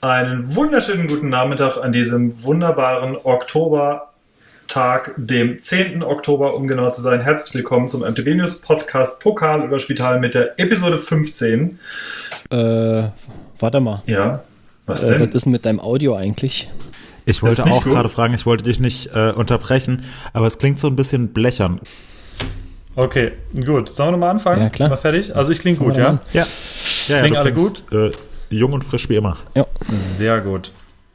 Einen wunderschönen guten Nachmittag an diesem wunderbaren Oktobertag, dem 10. Oktober, um genau zu sein. Herzlich willkommen zum MTB News Podcast Pokal über Spital mit der Episode 15. Warte mal. Ja, was denn? Was ist denn mit deinem Audio eigentlich? Ich wollte auch gerade fragen, ich wollte dich nicht unterbrechen, aber es klingt so ein bisschen blechern. Okay, gut. Sollen wir nochmal anfangen? Ja, klar. Mal fertig? Also ich klinge gut, ja? Ja. Klingen alle gut? Jung und frisch wie immer. Ja. Sehr gut.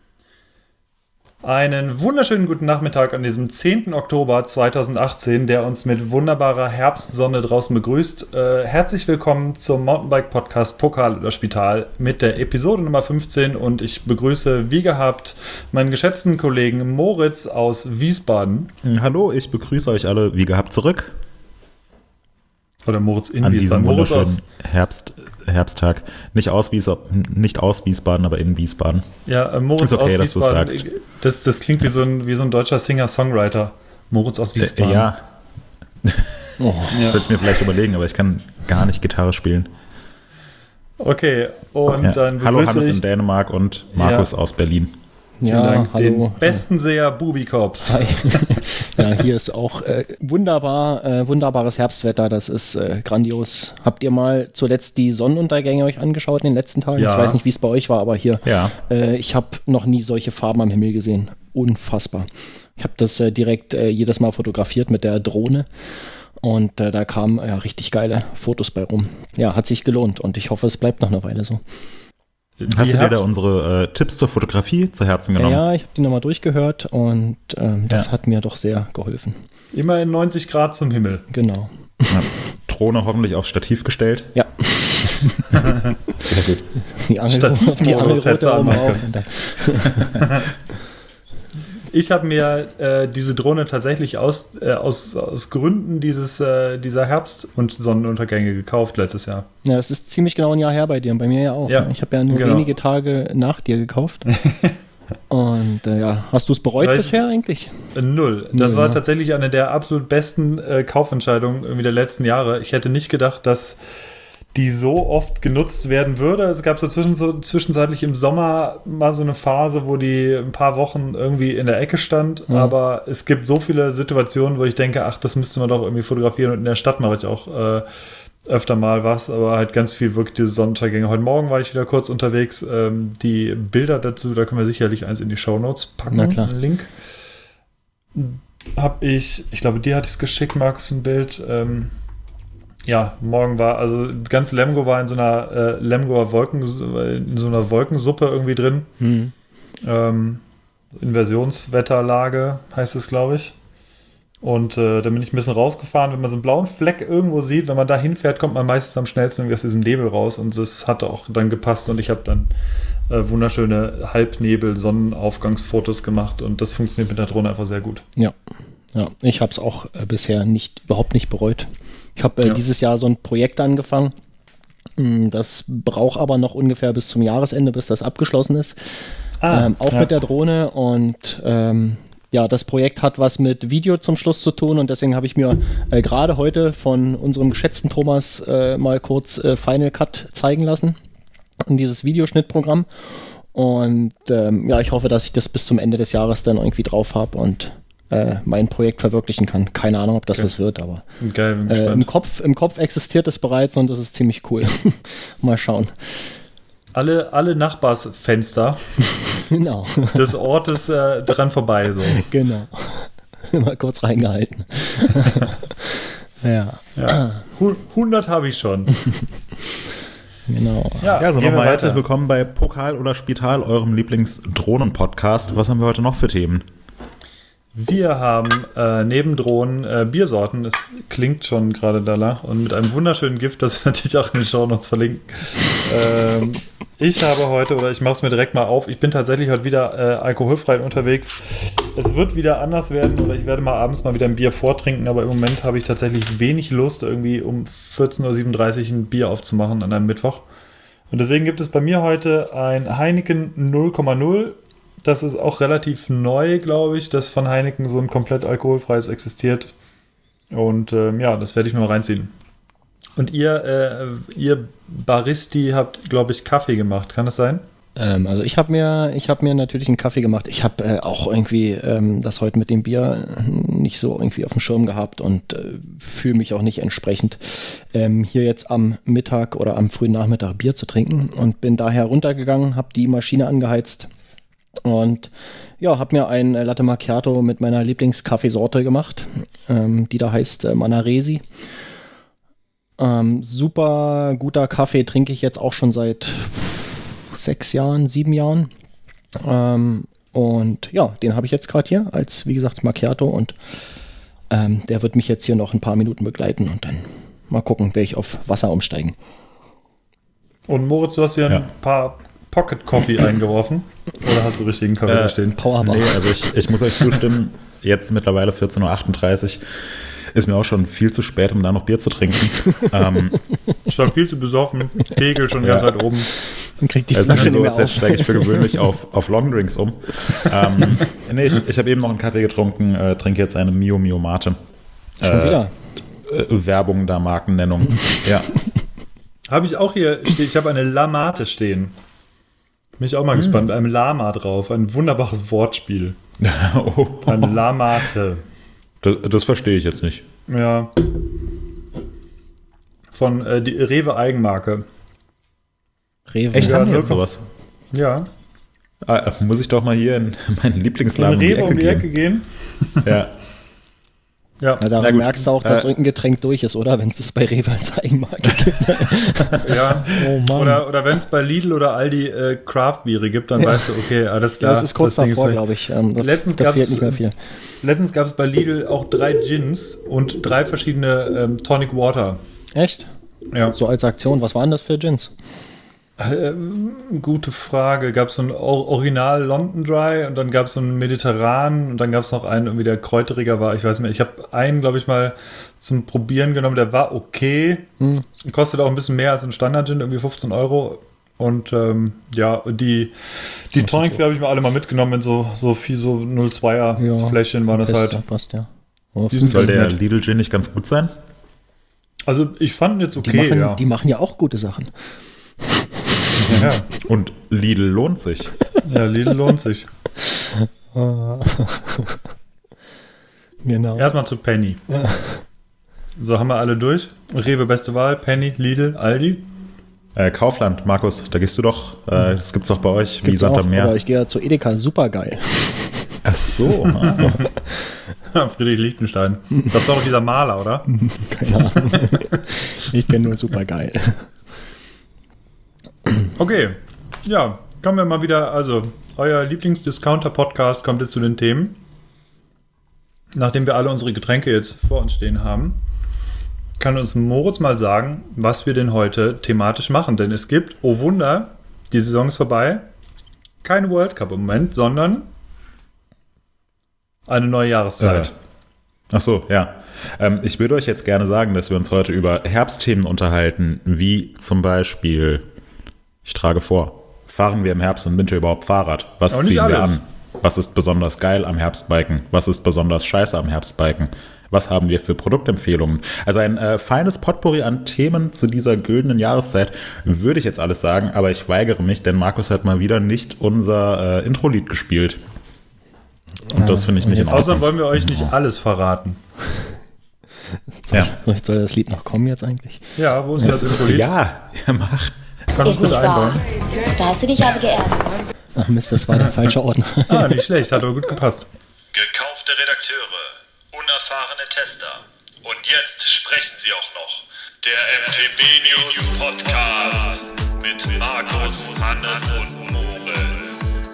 Einen wunderschönen guten Nachmittag an diesem 10. Oktober 2018, der uns mit wunderbarer Herbstsonne draußen begrüßt. Herzlich willkommen zum Mountainbike-Podcast Pokal oder Spital mit der Episode Nummer 15 und ich begrüße wie gehabt meinen geschätzten Kollegen Moritz aus Wiesbaden. Hallo, ich begrüße euch alle wie gehabt zurück. Oder Moritz in an Wiesbaden. Diesem wunderschönen Herbsttag. Nicht aus Wiesbaden, aber in Wiesbaden. Ja, Moritz ist okay, aus Wiesbaden. Dass du sagst. Das klingt wie so ein deutscher Singer-Songwriter. Moritz aus Wiesbaden. Ja. Das sollte ich mir vielleicht überlegen, aber ich kann gar nicht Gitarre spielen. Okay, und Ja. dann Hallo begrüße Hannes ich in Dänemark und Markus aus Berlin. Ja, hallo. Den besten Seher Bubikopf. Hi. Ja, hier ist auch wunderbares Herbstwetter, das ist grandios. Habt ihr mal zuletzt die Sonnenuntergänge euch angeschaut in den letzten Tagen? Ja. Ich weiß nicht, wie es bei euch war, aber hier, Ja. ich habe noch nie solche Farben am Himmel gesehen. Unfassbar. Ich habe das direkt jedes Mal fotografiert mit der Drohne und da kamen richtig geile Fotos bei rum. Ja, hat sich gelohnt und ich hoffe, es bleibt noch eine Weile so. Hast du dir da unsere Tipps zur Fotografie zu Herzen genommen? Ja, ich habe die nochmal durchgehört und das hat mir doch sehr geholfen. Immer in 90 Grad zum Himmel. Genau. Ja. Drohne hoffentlich aufs Stativ gestellt. Ja. Sehr gut. Die Stativmodus hättest du oben anmachen auf. Und dann, Ich habe mir diese Drohne tatsächlich aus Gründen dieser Herbst- und Sonnenuntergänge gekauft letztes Jahr. ja, es ist ziemlich genau ein Jahr her bei dir und bei mir ja auch. Ja, Ne? Ich habe ja nur genau. wenige Tage nach dir gekauft. Und hast du es bereut bisher eigentlich? Null. Das Null, war ne? tatsächlich eine der absolut besten Kaufentscheidungen irgendwie der letzten Jahre. Ich hätte nicht gedacht, dass die so oft genutzt werden würde. Es gab so zwischenzeitlich im Sommer mal so eine Phase, wo die ein paar Wochen irgendwie in der Ecke stand. Mhm. Aber es gibt so viele Situationen, wo ich denke, ach, das müsste man doch irgendwie fotografieren. Und in der Stadt mache ich auch öfter mal was, aber halt ganz viel wirklich diese Sonnenuntergänge. Heute Morgen war ich wieder kurz unterwegs. Die Bilder dazu, da können wir sicherlich eins in die Shownotes packen. Na klar. Einen Link. Ich glaube, dir hatte ich es geschickt, Markus, ein Bild. Ja, morgen war, also ganz Lemgo war in so einer Lemgoer Wolkensuppe irgendwie drin. Mhm. Inversionswetterlage heißt es, glaube ich. Und da bin ich ein bisschen rausgefahren. Wenn man so einen blauen Fleck irgendwo sieht, wenn man da hinfährt, kommt man meistens am schnellsten irgendwie aus diesem Nebel raus. Und das hat auch dann gepasst. Und ich habe dann wunderschöne Halbnebel-Sonnenaufgangsfotos gemacht. Und das funktioniert mit der Drohne einfach sehr gut. Ja, ich habe es auch bisher überhaupt nicht bereut. Ich habe dieses Jahr so ein Projekt angefangen. Das braucht aber noch ungefähr bis zum Jahresende, bis das abgeschlossen ist. Mit der Drohne. Und das Projekt hat was mit Video zum Schluss zu tun. Und deswegen habe ich mir gerade heute von unserem geschätzten Thomas mal kurz Final Cut zeigen lassen. In dieses Videoschnittprogramm. Und ich hoffe, dass ich das bis zum Ende des Jahres dann irgendwie drauf habe und mein Projekt verwirklichen kann. Keine Ahnung, ob das was wird, aber Geil, bin gespannt. im Kopf existiert es bereits und das ist ziemlich cool. Mal schauen. Alle Nachbarsfenster Genau. des Ortes dran vorbei. So. Genau. Mal kurz reingehalten. Ja. 100 habe ich schon. Genau. Ja, also gehen wir nochmal weiter. herzlich willkommen bei Pokal oder Spital, eurem Lieblings-Drohnen-Podcast. Was haben wir heute noch für Themen? Wir haben neben Drohnen Biersorten, es klingt schon gerade danach, und mit einem wunderschönen Gift, das werde ich auch in den Shownotes verlinken. Ich habe heute, oder ich mache es mir direkt mal auf, ich bin tatsächlich heute wieder alkoholfrei unterwegs. Es wird wieder anders werden, oder ich werde mal abends mal wieder ein Bier vortrinken, aber im Moment habe ich tatsächlich wenig Lust, irgendwie um 14:37 Uhr ein Bier aufzumachen an einem Mittwoch. Und deswegen gibt es bei mir heute ein Heineken 0,0. Das ist auch relativ neu, glaube ich, dass von Heineken so ein komplett alkoholfreies existiert. Und das werde ich mir mal reinziehen. Und ihr Baristi habt, glaube ich, Kaffee gemacht. Kann das sein? Also ich habe mir natürlich einen Kaffee gemacht. Ich habe auch irgendwie das heute mit dem Bier nicht so irgendwie auf dem Schirm gehabt und fühle mich auch nicht entsprechend hier jetzt am Mittag oder am frühen Nachmittag Bier zu trinken und bin daher runtergegangen, habe die Maschine angeheizt und ja, habe mir ein Latte Macchiato mit meiner Lieblingskaffeesorte gemacht, die da heißt Manaresi. Super guter Kaffee, trinke ich jetzt auch schon seit 6 Jahren, 7 Jahren. Und ja, den habe ich jetzt gerade hier als, wie gesagt, Macchiato und der wird mich jetzt hier noch ein paar Minuten begleiten und dann mal gucken, werde ich auf Wasser umsteigen. Und Moritz, du hast hier ein paar Pocket Coffee eingeworfen? Oder hast du richtigen Kaffee da stehen? Powerbar. Nee, also ich muss euch zustimmen, jetzt mittlerweile 14:38 Uhr. Ist mir auch schon viel zu spät, um da noch Bier zu trinken. Schon viel zu besoffen, Pegel schon die ganze Zeit oben. Dann kriegt die Flasche nicht mehr auf. Jetzt steige ich für gewöhnlich auf Longdrinks um. Nee, ich habe eben noch einen Kaffee getrunken, trinke jetzt eine Mio Mio Mate. Schon wieder? Werbung da, Markennennung. Ja. Habe ich auch hier stehen. Ich habe eine La Mate stehen. Bin ich auch mal gespannt. Ein Lama drauf. Ein wunderbares Wortspiel. Oh. Eine La Mate. Das verstehe ich jetzt nicht. Ja. Von die Rewe Eigenmarke. Rewe. Echt, haben die Ja, jetzt sowas? Ja. Muss ich doch mal hier in meinen Lieblingsladen In Rewe um die Ecke gehen. Ja. Ja. Na, daran merkst du auch, dass irgendein Getränk durch ist, oder? Wenn es das bei Rewe als Eigenmarke gibt. Ja. Oh Mann. Oder wenn es bei Lidl oder Aldi Craft-Biere gibt, dann weißt du, okay, alles klar. Das ist kurz das Ding davor, ist glaube ich. Letztens da gab's, fehlt nicht mehr viel. Letztens gab es bei Lidl auch 3 Gins und 3 verschiedene Tonic Water. Echt? Ja. So als Aktion. Was waren das für Gins? Gute Frage. Gab es so ein Original London Dry und dann gab es so einen Mediterran und dann gab es noch einen, irgendwie der kräuteriger war. Ich weiß nicht mehr. Ich habe einen, glaube ich, mal zum Probieren genommen. Der war okay. Kostet auch ein bisschen mehr als ein Standard-Gin, irgendwie 15 €. Und ja, die Tonics, die habe ich mir alle mal mitgenommen in so 0,2er Fläschchen waren das Best, halt. Ja, passt, ja. Oh, Soll der Lidl Gin nicht ganz gut sein? Also ich fand ihn jetzt okay, die machen ja auch gute Sachen. Ja. Und Lidl lohnt sich. Ja, Lidl lohnt sich. Genau. Erstmal zu Penny. So, haben wir alle durch. Rewe beste Wahl, Penny, Lidl, Aldi. Kaufland, Markus, da gehst du doch. Das gibt's doch bei euch, wie Sand am Meer. Aber ich gehe ja zu Edeka, super geil. Ach so. Friedrich Lichtenstein. Das ist doch dieser Maler, oder? Keine Ahnung. Ich kenne nur super geil. Okay, ja, kommen wir mal wieder, also euer Lieblingsdiscounter-Podcast kommt jetzt zu den Themen. Nachdem wir alle unsere Getränke jetzt vor uns stehen haben, kann uns Moritz mal sagen, was wir denn heute thematisch machen. Denn es gibt, oh Wunder, die Saison ist vorbei, kein World Cup im Moment, sondern eine neue Jahreszeit. Ach so, ja. Ich würde euch jetzt gerne sagen, dass wir uns heute über Herbstthemen unterhalten, wie zum Beispiel, ich trage vor, fahren wir im Herbst und Winter überhaupt Fahrrad? Was ziehen wir an? Was ist besonders geil am Herbstbiken? Was ist besonders scheiße am Herbstbiken? Was haben wir für Produktempfehlungen? Also ein feines Potpourri an Themen zu dieser güldenen Jahreszeit, würde ich jetzt alles sagen, aber ich weigere mich, denn Markus hat mal wieder nicht unser Intro-Lied gespielt. Und das finde ich nicht in Ordnung. Außerdem wollen wir euch nicht alles verraten. Soll das Lied noch kommen jetzt eigentlich? Ja, wo ist das Intro-Lied? Ja, mach. Kannst du gut einbauen. Da hast du dich aber geärgert. Ach Mist, das war der falsche Ordner. Nicht schlecht, hat aber gut gepasst. Gekaufte Redakteure, unerfahrene Tester. Und jetzt sprechen sie auch noch. Der MTB News Podcast mit Markus, Hannes und Moritz.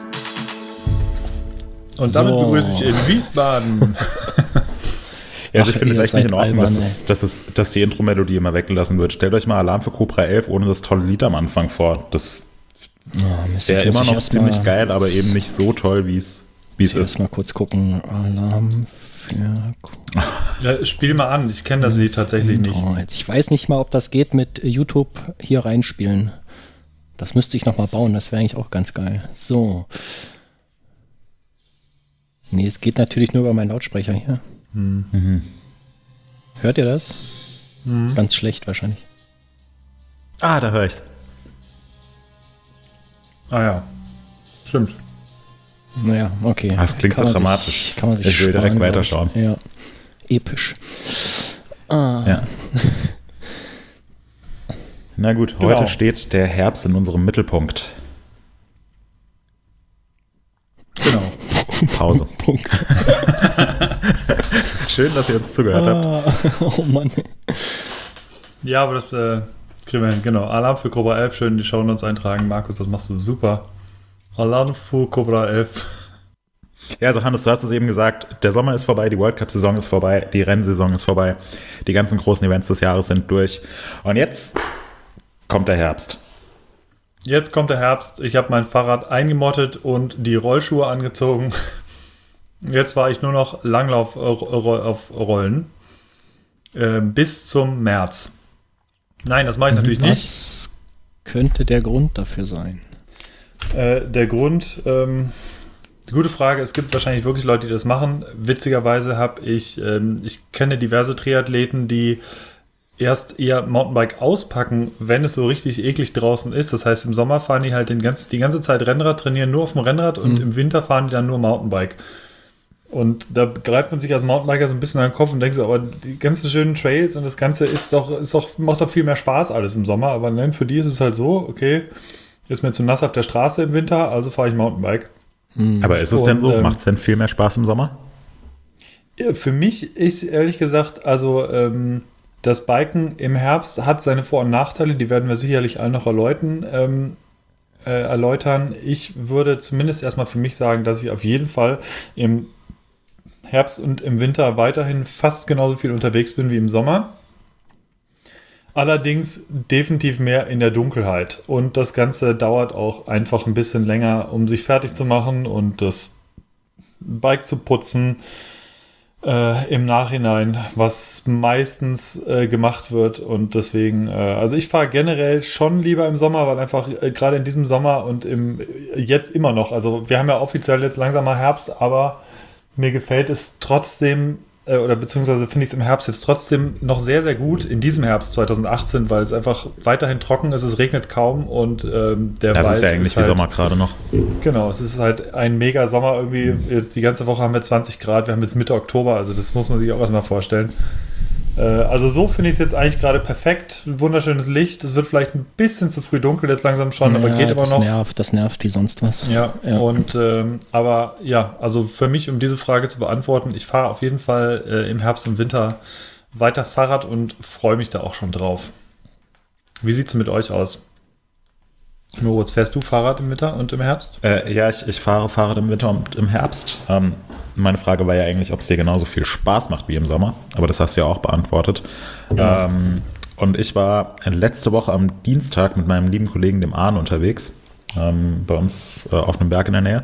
Und damit begrüße ich in Wiesbaden. Ja, also ich finde es echt nicht in Ordnung, albern, dass die Intro-Melodie immer weggelassen wird. Stellt euch mal Alarm für Cobra 11 ohne das tolle Lied am Anfang vor. Das wäre immer noch ziemlich geil, aber eben nicht so toll, wie es ist. Jetzt mal kurz gucken. Alarm für Ja, spiel mal an, ich kenne das Lied tatsächlich nicht. Ich weiß nicht mal, ob das geht mit YouTube hier reinspielen. Das müsste ich noch mal bauen, das wäre eigentlich auch ganz geil. So. Nee, es geht natürlich nur über meinen Lautsprecher hier. Hört ihr das? Ganz schlecht wahrscheinlich. Da höre ich's. Ah ja. Stimmt. Naja, okay. Das klingt so dramatisch. Kann man sich ich will direkt sparen, weiterschauen. Ja. Episch. Ja. Na gut, heute steht der Herbst in unserem Mittelpunkt. Genau. Pause. Punkt. Schön, dass ihr uns zugehört habt. Oh Mann. Ja, aber das kriegen wir hin. Genau. Alarm für Cobra 11. Schön in die Shownotes eintragen. Markus, das machst du super. Alarm für Cobra 11. Ja, also Hannes, du hast es eben gesagt, der Sommer ist vorbei, die World Cup-Saison ist vorbei, die Rennsaison ist vorbei, die ganzen großen Events des Jahres sind durch. Und jetzt kommt der Herbst. Jetzt kommt der Herbst. Ich habe mein Fahrrad eingemottet und die Rollschuhe angezogen. Jetzt war ich nur noch Langlauf auf Rollen. Bis zum März. Nein, das mache ich natürlich nicht. Was könnte der Grund dafür sein? Der Grund, gute Frage, es gibt wahrscheinlich wirklich Leute, die das machen. Witzigerweise habe ich kenne diverse Triathleten, die erst eher Mountainbike auspacken, wenn es so richtig eklig draußen ist. Das heißt, im Sommer fahren die halt die ganze Zeit Rennrad, trainieren nur auf dem Rennrad und im Winter fahren die dann nur Mountainbike. Und da greift man sich als Mountainbiker so ein bisschen an den Kopf und denkt so, aber die ganzen schönen Trails und das Ganze macht doch viel mehr Spaß alles im Sommer. Aber nein, für die ist es halt so, okay, ist mir zu nass auf der Straße im Winter, also fahre ich Mountainbike. Aber ist es denn so? Macht es denn viel mehr Spaß im Sommer? Für mich ist ehrlich gesagt, also das Biken im Herbst hat seine Vor- und Nachteile, die werden wir sicherlich allen noch erläutern. Ich würde zumindest erstmal für mich sagen, dass ich auf jeden Fall im Herbst und im Winter weiterhin fast genauso viel unterwegs bin wie im Sommer. Allerdings definitiv mehr in der Dunkelheit. Und das Ganze dauert auch einfach ein bisschen länger, um sich fertig zu machen und das Bike zu putzen. Im Nachhinein, was meistens gemacht wird und deswegen, also ich fahre generell schon lieber im Sommer, weil einfach gerade in diesem Sommer und jetzt immer noch, also wir haben ja offiziell jetzt langsam mal Herbst, aber mir gefällt es trotzdem, oder beziehungsweise finde ich es im Herbst jetzt trotzdem noch sehr, sehr gut in diesem Herbst 2018, weil es einfach weiterhin trocken ist, es regnet kaum und der Das Wald ist ja eigentlich wie Sommer gerade noch. Genau, es ist halt ein mega Sommer irgendwie. Jetzt die ganze Woche haben wir 20 Grad, wir haben jetzt Mitte Oktober, also das muss man sich auch erstmal vorstellen. Also so finde ich es jetzt eigentlich gerade perfekt. Wunderschönes Licht. Es wird vielleicht ein bisschen zu früh dunkel jetzt langsam schon, aber geht aber noch. Das nervt wie sonst was. Ja. Und aber ja, also für mich, um diese Frage zu beantworten, ich fahre auf jeden Fall im Herbst und Winter weiter Fahrrad und freue mich da auch schon drauf. Wie sieht es mit euch aus? Moritz, fährst du Fahrrad im Winter und im Herbst? Ja, ich fahre Fahrrad im Winter und im Herbst. Meine Frage war ja eigentlich, ob es dir genauso viel Spaß macht wie im Sommer, aber das hast du ja auch beantwortet. Ja. Und ich war letzte Woche am Dienstag mit meinem lieben Kollegen, dem Arne, unterwegs, bei uns auf einem Berg in der Nähe.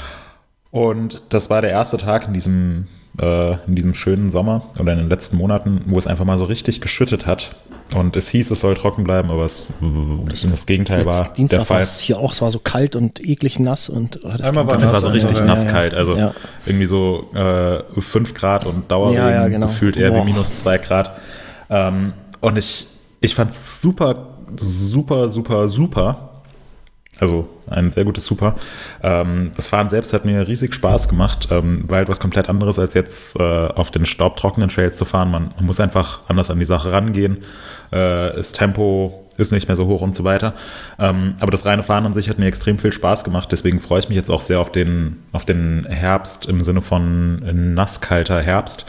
Und das war der erste Tag in diesem schönen Sommer oder in den letzten Monaten, wo es einfach mal so richtig geschüttet hat. Und es hieß, es soll trocken bleiben, aber das Gegenteil war Dienstag der Fall. Es hier auch, es war so kalt und eklig nass und das war so richtig nasskalt, also irgendwie so 5 Grad und Dauerregen, genau. Gefühlt eher wie minus 2 Grad. Und ich fand es super, super, super, super. Also ein sehr gutes Super. Das Fahren selbst hat mir riesig Spaß gemacht, weil etwas komplett anderes als jetzt auf den staubtrockenen Trails zu fahren. Man muss einfach anders an die Sache rangehen. Das Tempo ist nicht mehr so hoch und so weiter. Aber das reine Fahren an sich hat mir extrem viel Spaß gemacht. Deswegen freue ich mich jetzt auch sehr auf den Herbst im Sinne von nasskalter Herbst.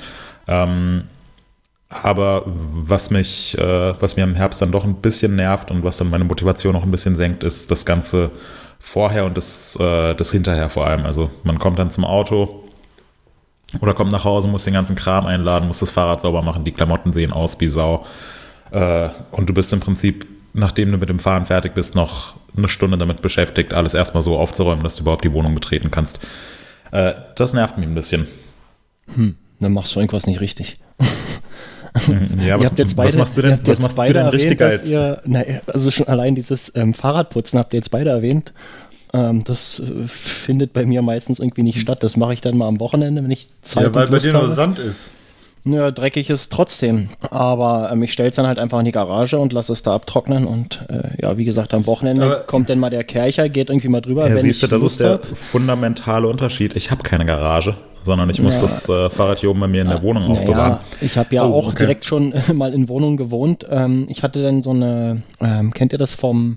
Aber was mir im Herbst dann doch ein bisschen nervt und was dann meine Motivation auch ein bisschen senkt, ist das Ganze vorher und das hinterher vor allem. Also man kommt dann zum Auto oder kommt nach Hause, muss den ganzen Kram einladen, muss das Fahrrad sauber machen, die Klamotten sehen aus wie Sau. Und du bist im Prinzip, nachdem du mit dem Fahren fertig bist, noch eine Stunde damit beschäftigt, alles erstmal so aufzuräumen, dass du überhaupt die Wohnung betreten kannst. Das nervt mich ein bisschen. Dann machst du irgendwas nicht richtig. Ja, was machst du denn richtig als? Also schon allein dieses Fahrradputzen habt ihr jetzt beide erwähnt. Das findet bei mir meistens irgendwie nicht statt. Das mache ich dann mal am Wochenende, wenn ich Zeit habe. Ja, weil bei dir nur Sand ist. Ja, dreckig ist trotzdem, aber ich stelle es dann halt einfach in die Garage und lasse es da abtrocknen und ja, wie gesagt, am Wochenende kommt dann mal der Kercher, geht irgendwie mal drüber. Ja, wenn siehst du, ich das Lust ist der hab. fundamentale Unterschied. Ich habe keine Garage, sondern ich muss das Fahrrad hier oben bei mir in der Wohnung aufbewahren. Ja, ich habe ja auch direkt schon mal in Wohnungen gewohnt. Ich hatte dann so eine, kennt ihr das vom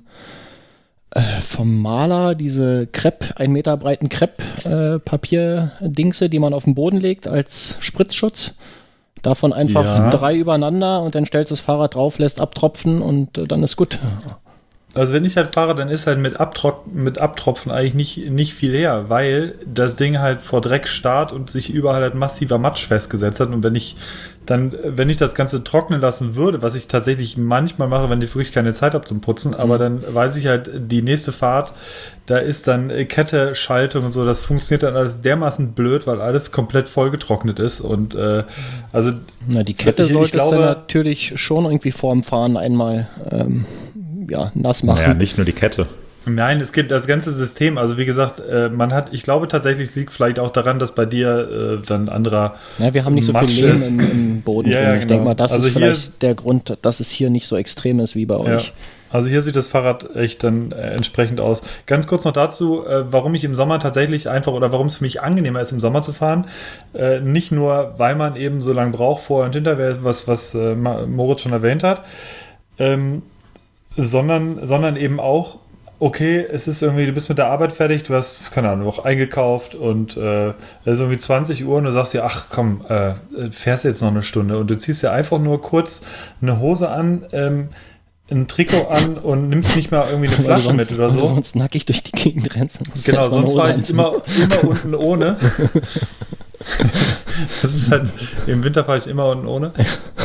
Maler, diese Crepe, 1 Meter breiten Crepe-Papierdingse, die man auf den Boden legt als Spritzschutz. Davon einfach 3 übereinander und dann stellst du das Fahrrad drauf, lässt abtropfen und dann ist gut. Also wenn ich halt fahre, dann ist halt mit Abtropfen eigentlich nicht viel her, weil das Ding halt vor Dreck starrt und sich überall halt massiver Matsch festgesetzt hat. Und wenn ich das Ganze trocknen lassen würde, was ich tatsächlich manchmal mache, wenn ich wirklich keine Zeit habe zum Putzen, aber dann weiß ich halt, die nächste Fahrt, da ist dann Kette, Schaltung und so, das funktioniert dann alles dermaßen blöd, weil alles komplett vollgetrocknet ist und also... Na, die Kette solltest du natürlich schon irgendwie vorm Fahren einmal nass machen. Ja, nicht nur die Kette. Nein, es geht das ganze System. Also wie gesagt, ich glaube tatsächlich, es liegt vielleicht auch daran, dass bei dir dann anderer Ja, wir haben nicht so viel Lehm im Boden drin. Ja, ich denke mal, das ist vielleicht der Grund, dass es hier nicht so extrem ist wie bei euch. Also hier sieht das Fahrrad echt dann entsprechend aus. Ganz kurz noch dazu, warum ich im Sommer tatsächlich oder warum es für mich angenehmer ist, im Sommer zu fahren. Nicht nur, weil man eben so lange braucht, vor und hinter, was Moritz schon erwähnt hat, sondern eben auch, okay, es ist irgendwie, du bist mit der Arbeit fertig, du hast, keine Ahnung, auch eingekauft und es ist irgendwie 20 Uhr und du sagst dir, ach komm, fährst jetzt noch eine Stunde und du ziehst dir einfach nur kurz eine Hose an, ein Trikot an und nimmst nicht mal irgendwie eine Flasche mit oder so. Sonst nackig durch die Gegend rennst. Genau, sonst fahre ich immer unten ohne. Das ist halt, im Winter fahre ich immer unten ohne.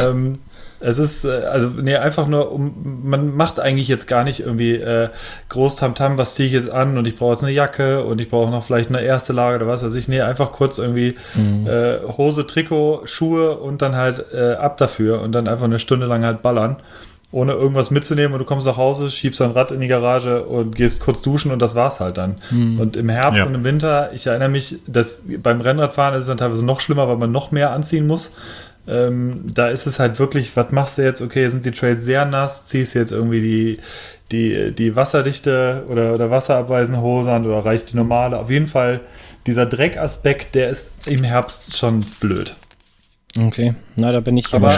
Es ist, einfach nur, man macht eigentlich jetzt gar nicht irgendwie groß Tamtam, was ziehe ich jetzt an und ich brauche jetzt eine Jacke und ich brauche noch vielleicht eine erste Lage oder was weiß ich. Nee, einfach kurz irgendwie Hose, Trikot, Schuhe und dann halt ab dafür und dann einfach eine Stunde lang halt ballern, ohne irgendwas mitzunehmen und du kommst nach Hause, schiebst dein Rad in die Garage und gehst kurz duschen und das war's halt dann. Und im Herbst und im Winter, ich erinnere mich, dass beim Rennradfahren ist es dann teilweise noch schlimmer, weil man noch mehr anziehen muss. Da ist es halt wirklich, was machst du jetzt? Okay, sind die Trails sehr nass, ziehst jetzt irgendwie die wasserdichte oder wasserabweisende Hose an oder reicht die normale? Auf jeden Fall, dieser Dreckaspekt, der ist im Herbst schon blöd. Okay, na, da bin ich aber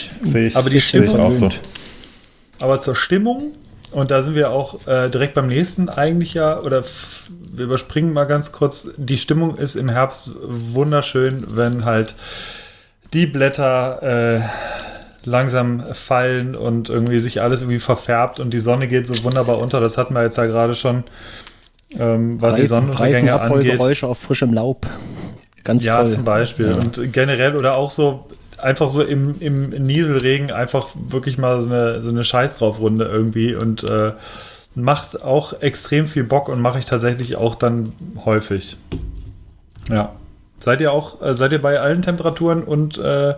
die Stimmung auch so. Aber zur Stimmung, und da sind wir auch direkt beim nächsten eigentlich wir überspringen mal ganz kurz, die Stimmung ist im Herbst wunderschön, wenn halt die Blätter langsam fallen und irgendwie sich alles irgendwie verfärbt und die Sonne geht so wunderbar unter. Das hatten wir jetzt ja gerade schon, was die Sonnenuntergänge angeht. Geräusche auf frischem Laub. Ganz toll. Ja, zum Beispiel. Ja. Und generell oder auch so einfach so im Nieselregen einfach wirklich mal so eine Scheiß drauf Runde irgendwie und macht auch extrem viel Bock und mache ich tatsächlich auch dann häufig. Ja. Seid ihr bei allen Temperaturen und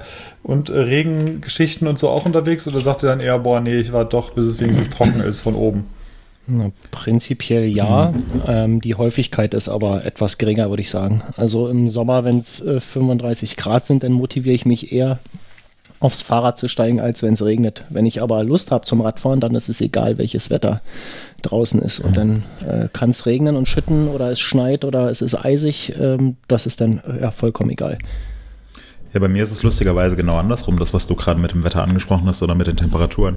Regengeschichten und so auch unterwegs oder sagt ihr dann eher, boah, nee, ich warte doch, bis es wenigstens trocken ist von oben? Na, prinzipiell ja. Die Häufigkeit ist aber etwas geringer, würde ich sagen. Also im Sommer, wenn es 35 Grad sind, dann motiviere ich mich eher aufs Fahrrad zu steigen, als wenn es regnet. Wenn ich aber Lust habe zum Radfahren, dann ist es egal, welches Wetter draußen ist. Und dann kann es regnen und schütten oder es schneit oder es ist eisig. Das ist dann vollkommen egal. Ja, bei mir ist es lustigerweise genau andersrum, das, was du gerade mit dem Wetter angesprochen hast oder mit den Temperaturen.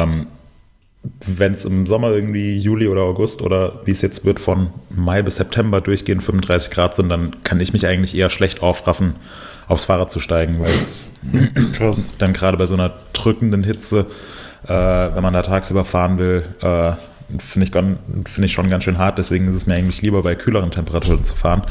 Wenn es im Sommer irgendwie Juli oder August oder wie es jetzt wird von Mai bis September durchgehend 35 Grad sind, dann kann ich mich eigentlich eher schlecht aufraffen, aufs Fahrrad zu steigen, weil es dann gerade bei so einer drückenden Hitze, wenn man da tagsüber fahren will, finde ich schon ganz schön hart. Deswegen ist es mir eigentlich lieber, bei kühleren Temperaturen zu fahren.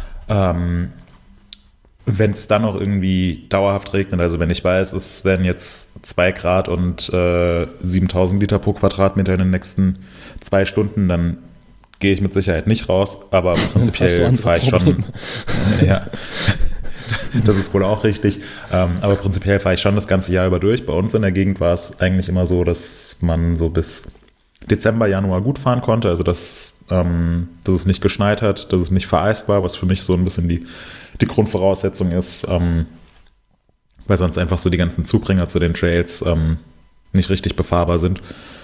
Wenn es dann auch irgendwie dauerhaft regnet, also wenn ich weiß, es werden jetzt 2 Grad und 7000 Liter pro Quadratmeter in den nächsten 2 Stunden, dann gehe ich mit Sicherheit nicht raus, aber prinzipiell fahre ich schon. Ja, das ist wohl auch richtig. Aber prinzipiell fahre ich schon das ganze Jahr über durch. Bei uns in der Gegend war es eigentlich immer so, dass man so bis Dezember, Januar gut fahren konnte, also dass es nicht geschneit hat, dass es nicht vereist war, was für mich so ein bisschen die Grundvoraussetzung ist, weil sonst einfach so die ganzen Zubringer zu den Trails nicht richtig befahrbar sind.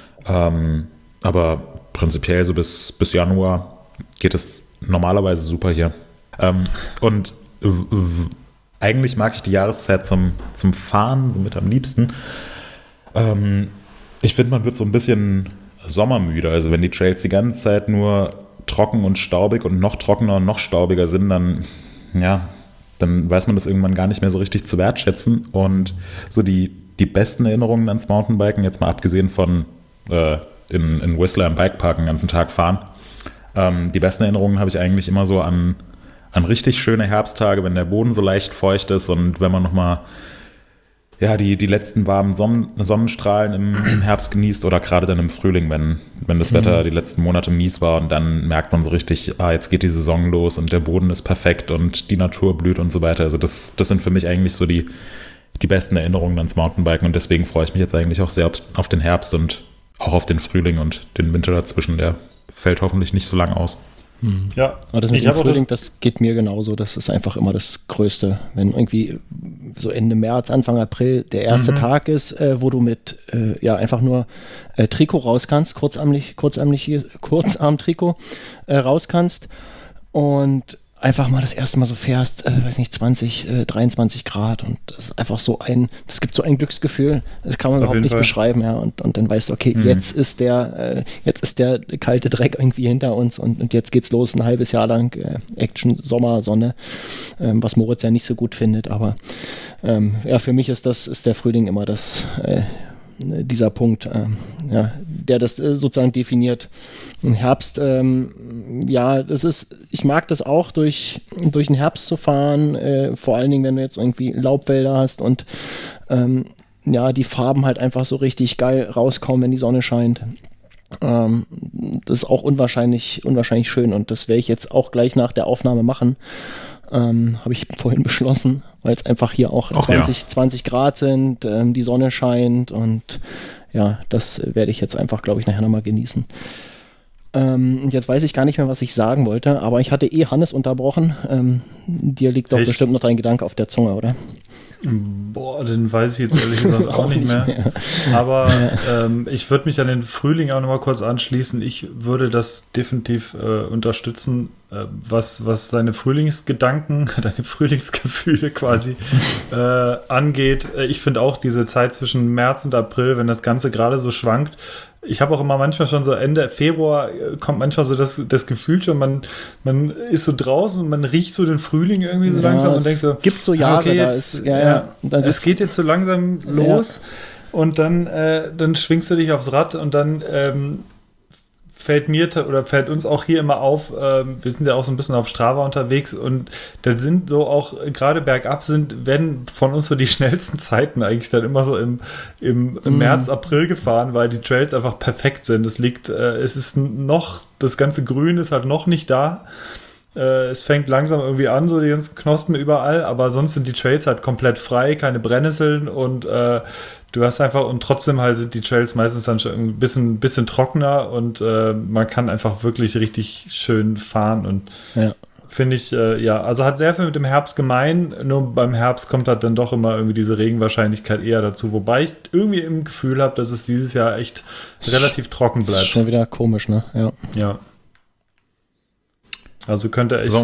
Aber prinzipiell so bis Januar geht es normalerweise super hier. Und eigentlich mag ich die Jahreszeit zum Fahren so mit am liebsten. Ich finde, man wird so ein bisschen sommermüde. Also wenn die Trails die ganze Zeit nur trocken und staubig und noch trockener und noch staubiger sind, dann weiß man das irgendwann gar nicht mehr so richtig zu wertschätzen. Und so die besten Erinnerungen ans Mountainbiken, jetzt mal abgesehen von in Whistler im Bikepark den ganzen Tag fahren, die besten Erinnerungen habe ich eigentlich immer so an richtig schöne Herbsttage, wenn der Boden so leicht feucht ist und wenn man nochmal die letzten warmen Sonnenstrahlen im Herbst genießt oder gerade dann im Frühling, wenn das Wetter die letzten Monate mies war und dann merkt man so richtig, jetzt geht die Saison los und der Boden ist perfekt und die Natur blüht und so weiter. Also das sind für mich eigentlich so die besten Erinnerungen ans Mountainbiken und deswegen freue ich mich jetzt eigentlich auch sehr auf den Herbst und auch auf den Frühling und den Winter dazwischen. Der fällt hoffentlich nicht so lang aus. Ja, aber das mit dem Frühling, das geht mir genauso. Das ist einfach immer das Größte. Wenn irgendwie so Ende März, Anfang April der erste Tag ist, wo du mit einfach nur Trikot raus kannst, Kurzarm-Trikot raus kannst und einfach mal das erste Mal so fährst, 20, 23 Grad und das ist einfach das gibt so ein Glücksgefühl, das kann man überhaupt nicht beschreiben, ja, und dann weißt du, okay, jetzt ist der kalte Dreck irgendwie hinter uns und jetzt geht's los, ein halbes Jahr lang Action, Sommer, Sonne, was Moritz ja nicht so gut findet, aber für mich ist der Frühling immer dieser Punkt, der das sozusagen definiert. Im Herbst, ich mag das auch, durch den Herbst zu fahren, vor allen Dingen, wenn du jetzt irgendwie Laubwälder hast und die Farben halt einfach so richtig geil rauskommen, wenn die Sonne scheint. Das ist auch unwahrscheinlich schön und das werde ich jetzt auch gleich nach der Aufnahme machen. Habe ich vorhin beschlossen, weil es einfach hier auch 20 Grad sind, die Sonne scheint und das werde ich jetzt einfach, glaube ich, nachher nochmal genießen. Und jetzt weiß ich gar nicht mehr, was ich sagen wollte, aber ich hatte Hannes unterbrochen. Dir liegt doch bestimmt noch dein Gedanke auf der Zunge, oder? Boah, den weiß ich jetzt ehrlich gesagt auch nicht mehr. Aber ich würde mich an den Frühling auch nochmal kurz anschließen. Ich würde das definitiv unterstützen, was deine Frühlingsgedanken, deine Frühlingsgefühle quasi angeht. Ich finde auch diese Zeit zwischen März und April, wenn das Ganze gerade so schwankt, ich habe auch immer manchmal schon so Ende Februar kommt manchmal so das Gefühl schon, man ist so draußen und man riecht so den Frühling irgendwie so langsam und denkt so, es gibt so Jahre, okay, es geht jetzt so langsam los und dann schwingst du dich aufs Rad und dann fällt uns auch hier immer auf, wir sind ja auch so ein bisschen auf Strava unterwegs und da sind so auch, gerade bergab werden von uns so die schnellsten Zeiten eigentlich dann immer so im März, April gefahren, weil die Trails einfach perfekt sind. Das ganze Grün ist halt noch nicht da. Es fängt langsam irgendwie an, so die ganzen Knospen überall, aber sonst sind die Trails halt komplett frei, keine Brennnesseln und du hast einfach, und trotzdem halt sind die Trails meistens dann schon ein bisschen trockener und man kann einfach wirklich richtig schön fahren und finde ich, also hat sehr viel mit dem Herbst gemein, nur beim Herbst kommt halt dann doch immer irgendwie diese Regenwahrscheinlichkeit eher dazu, wobei ich irgendwie im Gefühl habe, dass es dieses Jahr echt relativ trocken bleibt. Das ist schon wieder komisch, ne? Ja. Also könnte echt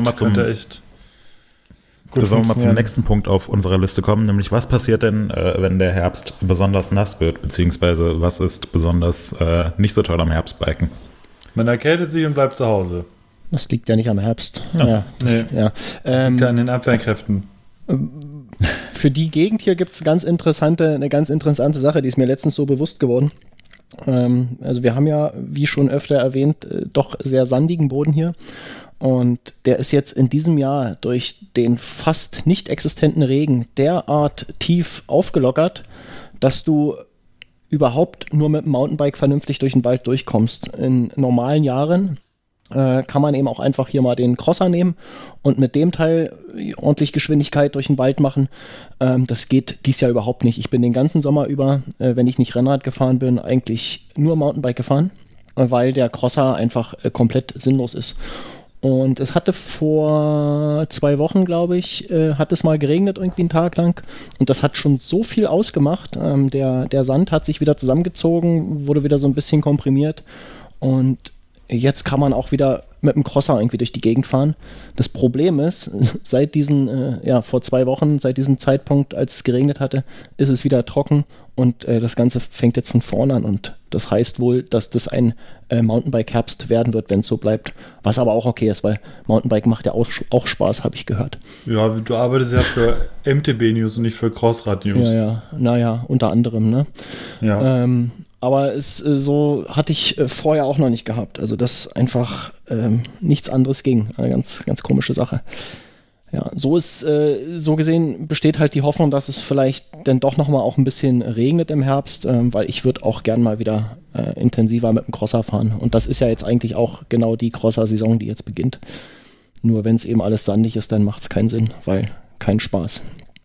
gut sollen wir mal zum nächsten Punkt auf unserer Liste kommen, nämlich was passiert denn, wenn der Herbst besonders nass wird, beziehungsweise was ist besonders nicht so toll am Herbstbiken? Man erkältet sich und bleibt zu Hause. Das liegt ja nicht am Herbst. Das liegt an den Abwehrkräften. Für die Gegend hier gibt es eine ganz interessante Sache, die ist mir letztens so bewusst geworden. Also wir haben ja, wie schon öfter erwähnt, doch sehr sandigen Boden hier. Und der ist jetzt in diesem Jahr durch den fast nicht existenten Regen derart tief aufgelockert, dass du überhaupt nur mit dem Mountainbike vernünftig durch den Wald durchkommst. In normalen Jahren kann man eben auch einfach hier mal den Crosser nehmen und mit dem Teil ordentlich Geschwindigkeit durch den Wald machen. Das geht dies Jahr überhaupt nicht. Ich bin den ganzen Sommer über, wenn ich nicht Rennrad gefahren bin, eigentlich nur Mountainbike gefahren, weil der Crosser einfach komplett sinnlos ist. Und es hatte vor 2 Wochen, glaube ich, hat es mal geregnet irgendwie einen Tag lang. Und das hat schon so viel ausgemacht. Der Sand hat sich wieder zusammengezogen, wurde wieder so ein bisschen komprimiert. Und jetzt kann man auch wieder mit dem Crosser irgendwie durch die Gegend fahren. Das Problem ist, seit vor 2 Wochen, seit diesem Zeitpunkt, als es geregnet hatte, ist es wieder trocken und das Ganze fängt jetzt von vorne an und das heißt wohl, dass das ein Mountainbike-Herbst werden wird, wenn es so bleibt. Was aber auch okay ist, weil Mountainbike macht ja auch Spaß, habe ich gehört. Ja, du arbeitest ja für MTB News und nicht für Crossrad News. Naja, unter anderem, ne? Ja. Aber so hatte ich vorher auch noch nicht gehabt. Also dass einfach nichts anderes ging. Eine ganz, ganz komische Sache. Ja, so gesehen besteht halt die Hoffnung, dass es vielleicht dann doch nochmal auch ein bisschen regnet im Herbst, weil ich würde auch gern mal wieder intensiver mit dem Crosser fahren. Und das ist ja jetzt eigentlich auch genau die Crosser-Saison, die jetzt beginnt. Nur wenn es eben alles sandig ist, dann macht es keinen Sinn, weil kein Spaß.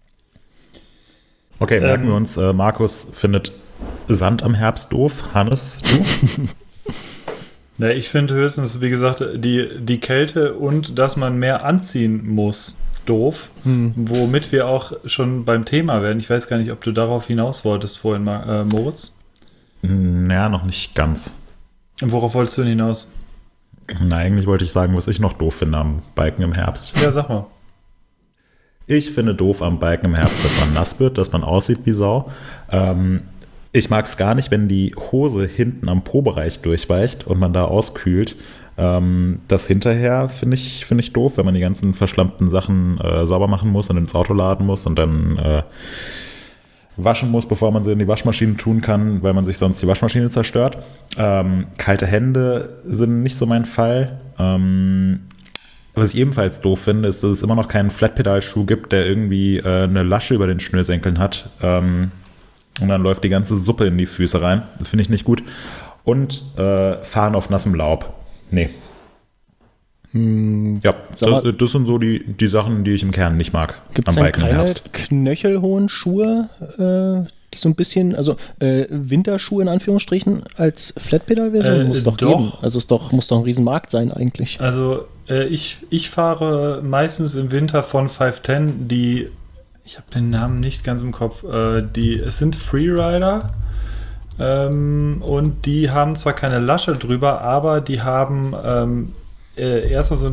Okay, merken wir uns, Markus findet Sand am Herbst doof. Hannes, du? Ja, ich finde höchstens, wie gesagt, die Kälte und dass man mehr anziehen muss, doof. Womit wir auch schon beim Thema werden. Ich weiß gar nicht, ob du darauf hinaus wolltest vorhin, Moritz. Naja, noch nicht ganz. Und worauf wolltest du denn hinaus? Na, eigentlich wollte ich sagen, was ich noch doof finde am Biken im Herbst. Ja, sag mal. Ich finde doof am Biken im Herbst, dass man nass wird, dass man aussieht wie Sau. Ich mag es gar nicht, wenn die Hose hinten am Po-Bereich durchweicht und man da auskühlt. Das hinterher finde ich doof, wenn man die ganzen verschlammten Sachen sauber machen muss und ins Auto laden muss und dann waschen muss, bevor man sie in die Waschmaschine tun kann, weil man sich sonst die Waschmaschine zerstört. Kalte Hände sind nicht so mein Fall. Was ich ebenfalls doof finde, ist, dass es immer noch keinen Flatpedal-Schuh gibt, der irgendwie eine Lasche über den Schnürsenkeln hat. Und dann läuft die ganze Suppe in die Füße rein. Das finde ich nicht gut. Und fahren auf nassem Laub. Nee. Ja, das sind so die Sachen, die ich im Kern nicht mag. Gibt es denn keine knöchelhohen Schuhe, die so ein bisschen, also Winterschuhe in Anführungsstrichen als Flatpedal-Version? Muss doch geben. Also muss doch ein Riesenmarkt sein eigentlich. Also ich fahre meistens im Winter von 510 ich habe den Namen nicht ganz im Kopf, es sind Freerider und die haben zwar keine Lasche drüber, aber die haben erstmal so ein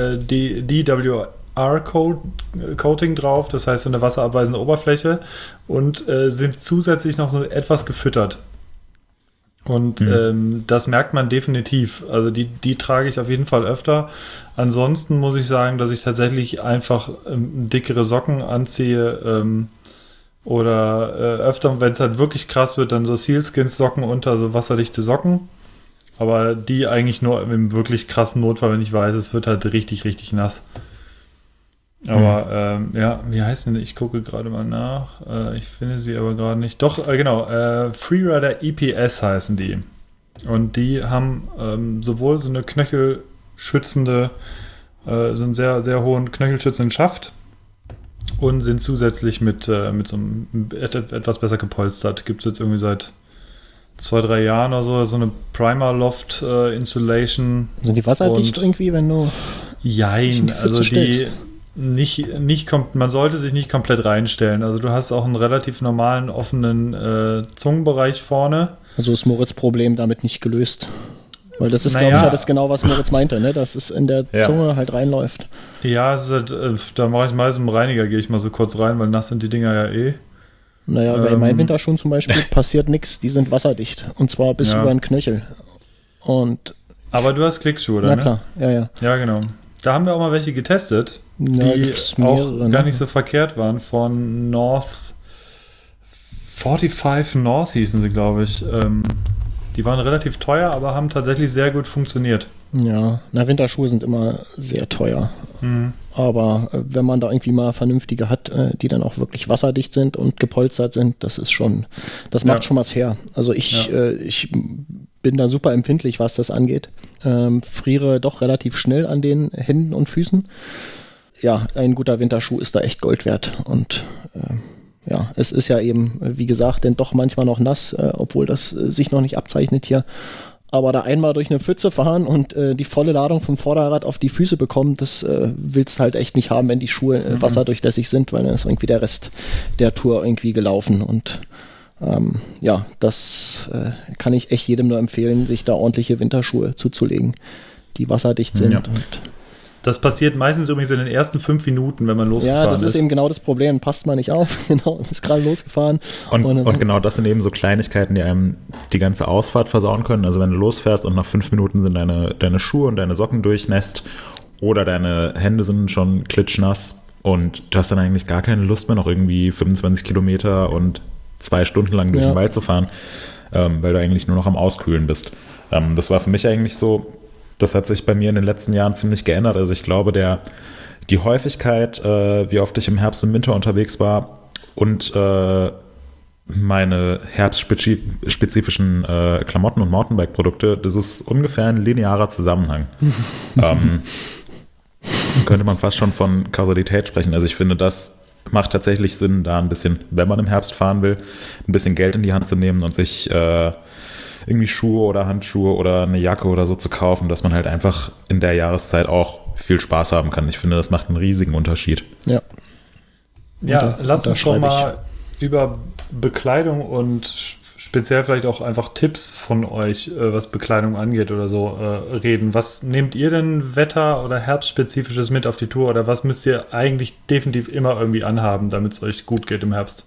DWR-Coating drauf, das heißt so eine wasserabweisende Oberfläche und sind zusätzlich noch so etwas gefüttert. Und das merkt man definitiv. Also die trage ich auf jeden Fall öfter. Ansonsten muss ich sagen, dass ich tatsächlich einfach dickere Socken anziehe oder öfter, wenn es halt wirklich krass wird, dann so Sealskins-Socken unter, so wasserdichte Socken. Aber die eigentlich nur im wirklich krassen Notfall, wenn ich weiß, es wird halt richtig, richtig nass. Aber wie heißt denn? Ich gucke gerade mal nach. Ich finde sie aber gerade nicht. Doch, genau. Freerider EPS heißen die. Und die haben sowohl so eine knöchelschützende, so einen sehr, sehr hohen knöchelschützenden Schaft und sind zusätzlich mit so einem etwas besser gepolstert. Gibt es jetzt irgendwie seit 2-3 Jahren oder so eine Primer Loft Insulation. Sind die wasserdicht irgendwie, wenn du Jein, also die man sollte sich nicht komplett reinstellen. Also du hast auch einen relativ normalen, offenen Zungenbereich vorne. Also ist Moritz' Problem damit nicht gelöst. Weil das ist, glaube ich, das genau, was Moritz meinte, ne? Dass es in der Zunge halt reinläuft. Ja, es ist halt, da mache ich meist im Reiniger, gehe ich mal so kurz rein, weil nass sind die Dinger ja eh. Naja, bei meinen Winterschuhen zum Beispiel passiert nichts, die sind wasserdicht. Und zwar bis über den Knöchel. Aber du hast Klickschuhe, oder? Na klar, ja. Ja, genau. Da haben wir auch mal welche getestet, die auch gar nicht so verkehrt waren. Von 45 North hießen sie, glaube ich. Die waren relativ teuer, aber haben tatsächlich sehr gut funktioniert. Ja, Winterschuhe sind immer sehr teuer. Aber wenn man da irgendwie mal vernünftige hat, die dann auch wirklich wasserdicht sind und gepolstert sind, das macht schon was her. Also ich bin da super empfindlich, was das angeht. Friere doch relativ schnell an den Händen und Füßen. Ja, ein guter Winterschuh ist da echt Gold wert. Und es ist ja eben, wie gesagt, denn doch manchmal noch nass, obwohl das sich noch nicht abzeichnet hier. Aber da einmal durch eine Pfütze fahren und die volle Ladung vom Vorderrad auf die Füße bekommen, das willst du halt echt nicht haben, wenn die Schuhe wasserdurchlässig sind, weil dann ist irgendwie der Rest der Tour irgendwie gelaufen. Und das kann ich echt jedem nur empfehlen, sich da ordentliche Winterschuhe zuzulegen, die wasserdicht sind. Ja. Das passiert meistens übrigens in den ersten 5 Minuten, wenn man losgefahren ist. Ja, das ist eben genau das Problem. Passt man nicht auf. Genau, ist gerade losgefahren. Und genau das sind eben so Kleinigkeiten, die einem die ganze Ausfahrt versauen können. Also wenn du losfährst und nach 5 Minuten sind deine Schuhe und deine Socken durchnässt oder deine Hände sind schon klitschnass und du hast dann eigentlich gar keine Lust mehr, noch irgendwie 25 Kilometer und 2 Stunden lang durch den Wald zu fahren, weil du eigentlich nur noch am Auskühlen bist. Das war für mich eigentlich so. Das hat sich bei mir in den letzten Jahren ziemlich geändert. Also ich glaube, die Häufigkeit, wie oft ich im Herbst und Winter unterwegs war und meine herbstspezifischen Klamotten und Mountainbike-Produkte, das ist ungefähr ein linearer Zusammenhang. Könnte man fast schon von Kausalität sprechen. Also ich finde, das macht tatsächlich Sinn, da ein bisschen, wenn man im Herbst fahren will, ein bisschen Geld in die Hand zu nehmen und sich irgendwie Schuhe oder Handschuhe oder eine Jacke oder so zu kaufen, dass man halt einfach in der Jahreszeit auch viel Spaß haben kann. Ich finde, das macht einen riesigen Unterschied. Ja. Ja, lass uns schon mal über Bekleidung und speziell vielleicht auch einfach Tipps von euch, was Bekleidung angeht oder so, reden. Was nehmt ihr denn Wetter- oder Herbstspezifisches mit auf die Tour oder was müsst ihr eigentlich definitiv immer irgendwie anhaben, damit es euch gut geht im Herbst?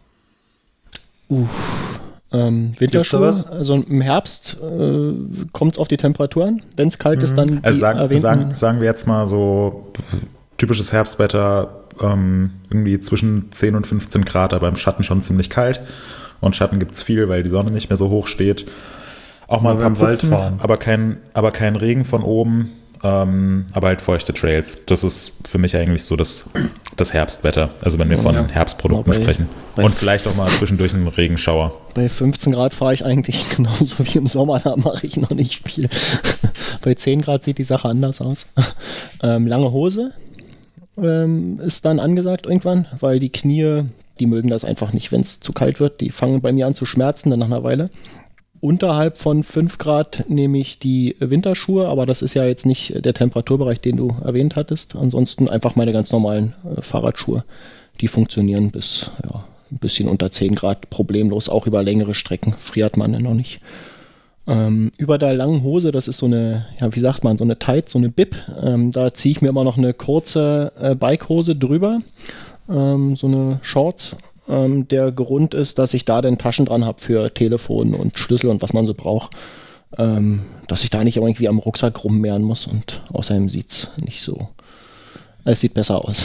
Winterschuhe, also im Herbst kommt es auf die Temperaturen. Wenn es kalt ist, dann also sagen wir jetzt mal so typisches Herbstwetter, irgendwie zwischen 10 und 15 Grad, aber im Schatten schon ziemlich kalt. Und Schatten gibt es viel, weil die Sonne nicht mehr so hoch steht. Auch mal ein paar Pfützen, aber kein Regen von oben, aber halt feuchte Trails. Das ist für mich eigentlich so das Herbstwetter, also wenn wir von Herbstprodukten sprechen. Und vielleicht auch mal zwischendurch einen Regenschauer. Bei 15 Grad fahre ich eigentlich genauso wie im Sommer, da mache ich noch nicht viel. Bei 10 Grad sieht die Sache anders aus. Lange Hose ist dann angesagt irgendwann, weil die Knie, die mögen das einfach nicht, wenn es zu kalt wird. Die fangen bei mir an zu schmerzen dann nach einer Weile. Unterhalb von 5 Grad nehme ich die Winterschuhe, aber das ist ja jetzt nicht der Temperaturbereich, den du erwähnt hattest. Ansonsten einfach meine ganz normalen Fahrradschuhe. Die funktionieren bis ein bisschen unter 10 Grad problemlos, auch über längere Strecken. Friert man noch nicht. Über der langen Hose, das ist so eine, wie sagt man, so eine Tights, so eine Bib. Da ziehe ich mir immer noch eine kurze Bikehose drüber, so eine Shorts. Der Grund ist, dass ich da dann Taschen dran habe für Telefon und Schlüssel und was man so braucht, dass ich da nicht irgendwie am Rucksack rummehren muss und außerdem sieht es nicht so. Es sieht besser aus.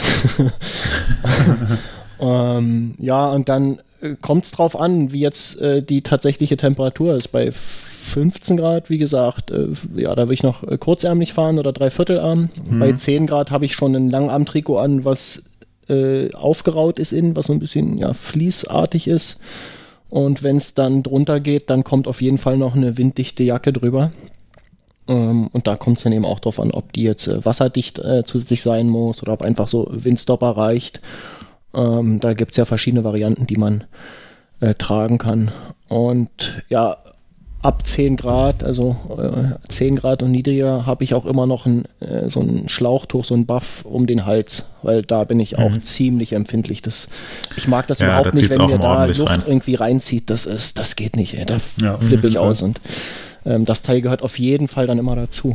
Und dann kommt es drauf an, wie jetzt die tatsächliche Temperatur ist. Bei 15 Grad, wie gesagt, da will ich noch kurzärmlich fahren oder Dreiviertelarm. Bei 10 Grad habe ich schon ein Langarm-Trikot an, was aufgeraut ist innen, was so ein bisschen fließartig ist. Und wenn es dann drunter geht, dann kommt auf jeden Fall noch eine winddichte Jacke drüber. Und da kommt es dann eben auch drauf an, ob die jetzt wasserdicht zusätzlich sein muss oder ob einfach so Windstopper reicht. Da gibt es ja verschiedene Varianten, die man tragen kann. Und ab 10 Grad, also 10 Grad und niedriger, habe ich auch immer noch so ein Schlauchtuch, so ein Buff um den Hals, weil da bin ich auch ziemlich empfindlich. Ich mag das überhaupt nicht, wenn mir da Luft irgendwie reinzieht. Das geht nicht, ey. Da flippe ich aus. Und das Teil gehört auf jeden Fall dann immer dazu.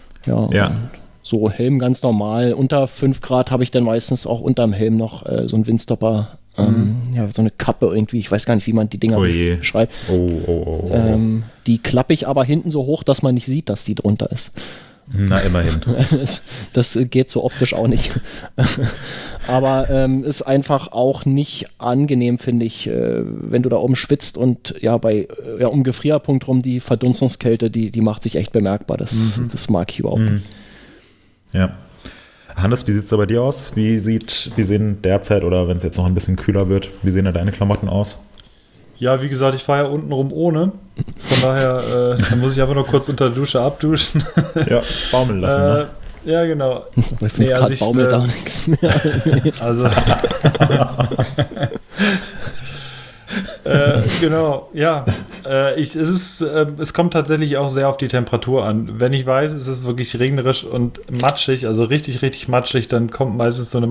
So Helm ganz normal. Unter 5 Grad habe ich dann meistens auch unterm Helm noch so einen Windstopper. So eine Kappe irgendwie, ich weiß gar nicht, wie man die Dinger beschreibt. Die klappe ich aber hinten so hoch, dass man nicht sieht, dass die drunter ist. Na, immerhin. Das geht so optisch auch nicht. Aber ist einfach auch nicht angenehm, finde ich, wenn du da oben schwitzt und um Gefrierpunkt rum die Verdunstungskälte, die macht sich echt bemerkbar. Das mag ich überhaupt nicht. Ja. Hannes, wie sieht es da bei dir aus? Wie sehen derzeit, oder wenn es jetzt noch ein bisschen kühler wird, wie sehen da deine Klamotten aus? Ja, wie gesagt, ich fahre ja untenrum ohne. Von daher dann muss ich einfach nur kurz unter der Dusche abduschen. Ja, baumeln lassen, ne? Ja, genau. Bei 5 Grad baumelt da nichts mehr. Also genau, ja. Es kommt tatsächlich auch sehr auf die Temperatur an. Wenn ich weiß, es ist wirklich regnerisch und matschig, also richtig, richtig matschig, dann kommt meistens so eine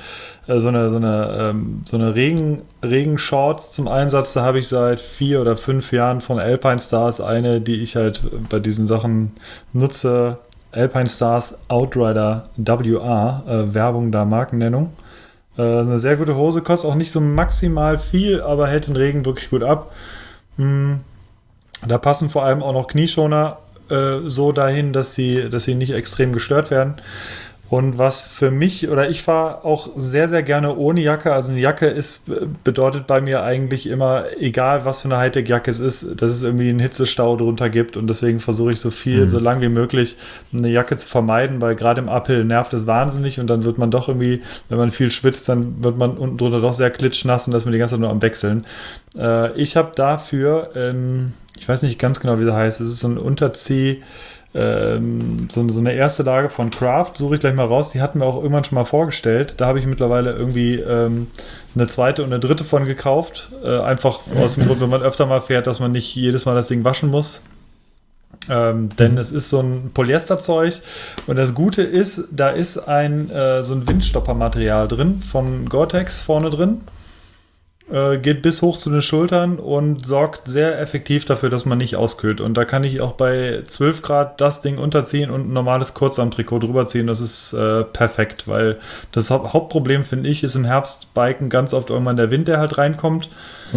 Regenshorts zum Einsatz. Da habe ich seit 4 oder 5 Jahren von Alpine Stars eine, die ich halt bei diesen Sachen nutze. Alpine Stars Outrider WR, Werbung da, Markennennung. Eine sehr gute Hose, kostet auch nicht so maximal viel, aber hält den Regen wirklich gut ab. Da passen vor allem auch noch Knieschoner so dahin, dass sie nicht extrem gestört werden. Und was für mich, oder ich fahre auch sehr, sehr gerne ohne Jacke. Also eine Jacke bedeutet bei mir eigentlich immer, egal was für eine Hightech-Jacke es ist, dass es irgendwie einen Hitzestau drunter gibt. Und deswegen versuche ich so lang wie möglich eine Jacke zu vermeiden, weil gerade im Uphill nervt es wahnsinnig und dann wird man doch irgendwie, wenn man viel schwitzt, dann wird man unten drunter doch sehr klitschnass und da ist man die ganze Zeit nur am Wechseln. Ich habe dafür, ich weiß nicht ganz genau, wie das heißt, es ist so ein Unterzieh, so eine erste Lage von Craft, suche ich gleich mal raus, die hatten wir auch irgendwann schon mal vorgestellt, da habe ich mittlerweile irgendwie eine zweite und eine dritte von gekauft, einfach aus dem Grund, wenn man öfter mal fährt, dass man nicht jedes Mal das Ding waschen muss, denn es ist so ein Polyesterzeug und das Gute ist, da ist so ein Windstoppermaterial drin, von Gore-Tex vorne drin. Geht bis hoch zu den Schultern und sorgt sehr effektiv dafür, dass man nicht auskühlt. Und da kann ich auch bei 12 Grad das Ding unterziehen und ein normales Kurzarmtrikot drüber ziehen. Das ist perfekt, weil das Hauptproblem, finde ich, ist im Herbstbiken ganz oft irgendwann der Wind, der halt reinkommt.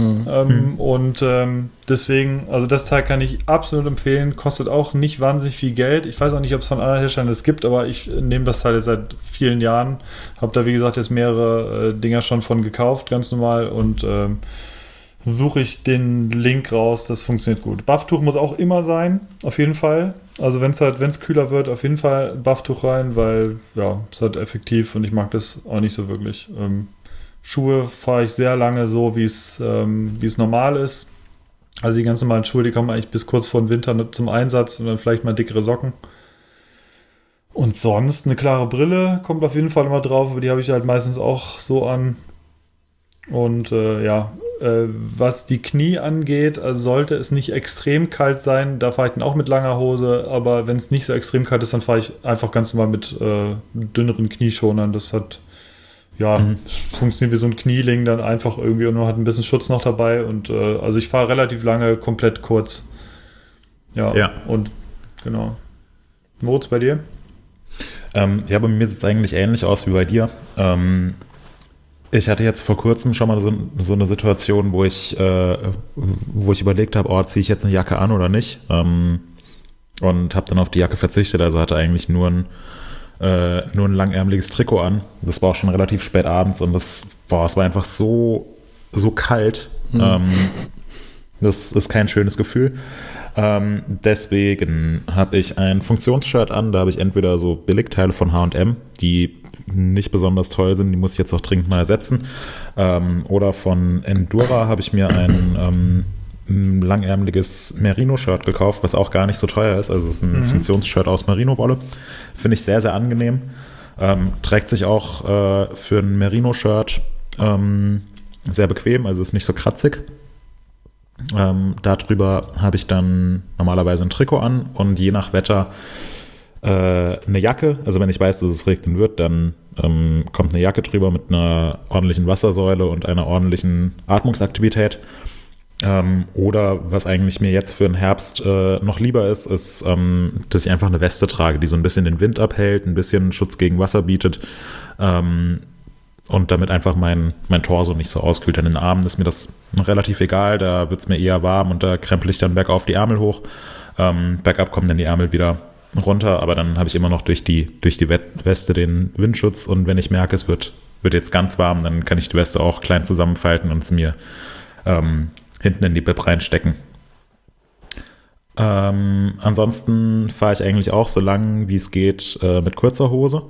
Deswegen, also das Teil kann ich absolut empfehlen, kostet auch nicht wahnsinnig viel Geld. Ich weiß auch nicht, ob es von anderen Herstellern es gibt, aber ich nehme das Teil seit vielen Jahren. Habe da, wie gesagt, jetzt mehrere Dinger schon von gekauft, ganz normal, und suche ich den Link raus, das funktioniert gut. Bufftuch muss auch immer sein, auf jeden Fall. Also wenn es kühler wird, auf jeden Fall Bufftuch rein, weil ja, es ist halt effektiv und ich mag das auch nicht so wirklich. Schuhe fahre ich sehr lange so, wie es normal ist. Also die ganz normalen Schuhe, die kommen eigentlich bis kurz vor den Winter zum Einsatz und dann vielleicht mal dickere Socken. Und sonst eine klare Brille kommt auf jeden Fall immer drauf, aber die habe ich halt meistens auch so an. Und was die Knie angeht, also sollte es nicht extrem kalt sein, da fahre ich dann auch mit langer Hose, aber wenn es nicht so extrem kalt ist, dann fahre ich einfach ganz normal mit dünneren Knieschonern. Das hat funktioniert wie so ein Knieling dann einfach irgendwie und man hat ein bisschen Schutz noch dabei und also ich fahre relativ lange komplett kurz. Ja. Und genau. Moritz, bei dir? Bei mir sieht es eigentlich ähnlich aus wie bei dir. Ich hatte jetzt vor kurzem schon mal so eine Situation, wo ich überlegt habe, ziehe ich jetzt eine Jacke an oder nicht? Und habe dann auf die Jacke verzichtet, also hatte eigentlich nur ein langärmeliges Trikot an. Das war auch schon relativ spät abends und es war einfach so kalt. Das ist kein schönes Gefühl. Deswegen habe ich ein Funktionsshirt an. Da habe ich entweder so Billigteile von H&M, die nicht besonders toll sind, die muss ich jetzt auch dringend mal ersetzen. Oder von Endura habe ich mir ein langärmeliges Merino-Shirt gekauft, was auch gar nicht so teuer ist. Also es ist ein Funktionsshirt aus Merino-Wolle. Finde ich sehr, sehr angenehm. Trägt sich auch für ein Merino-Shirt sehr bequem, also ist nicht so kratzig. Darüber habe ich dann normalerweise ein Trikot an und je nach Wetter eine Jacke. Also wenn ich weiß, dass es regnen wird, dann kommt eine Jacke drüber mit einer ordentlichen Wassersäule und einer ordentlichen Atmungsaktivität. Oder was eigentlich mir jetzt für den Herbst noch lieber ist, dass ich einfach eine Weste trage, die so ein bisschen den Wind abhält, ein bisschen Schutz gegen Wasser bietet und damit einfach mein Torso nicht so auskühlt. An den Armen ist mir das relativ egal, da wird es mir eher warm und da krempel ich dann bergauf die Ärmel hoch. Bergab kommen dann die Ärmel wieder runter, aber dann habe ich immer noch durch die Weste den Windschutz und wenn ich merke, es wird jetzt ganz warm, dann kann ich die Weste auch klein zusammenfalten und es mir hinten in die Bib reinstecken. Ansonsten fahre ich eigentlich auch so lang, wie es geht, mit kurzer Hose.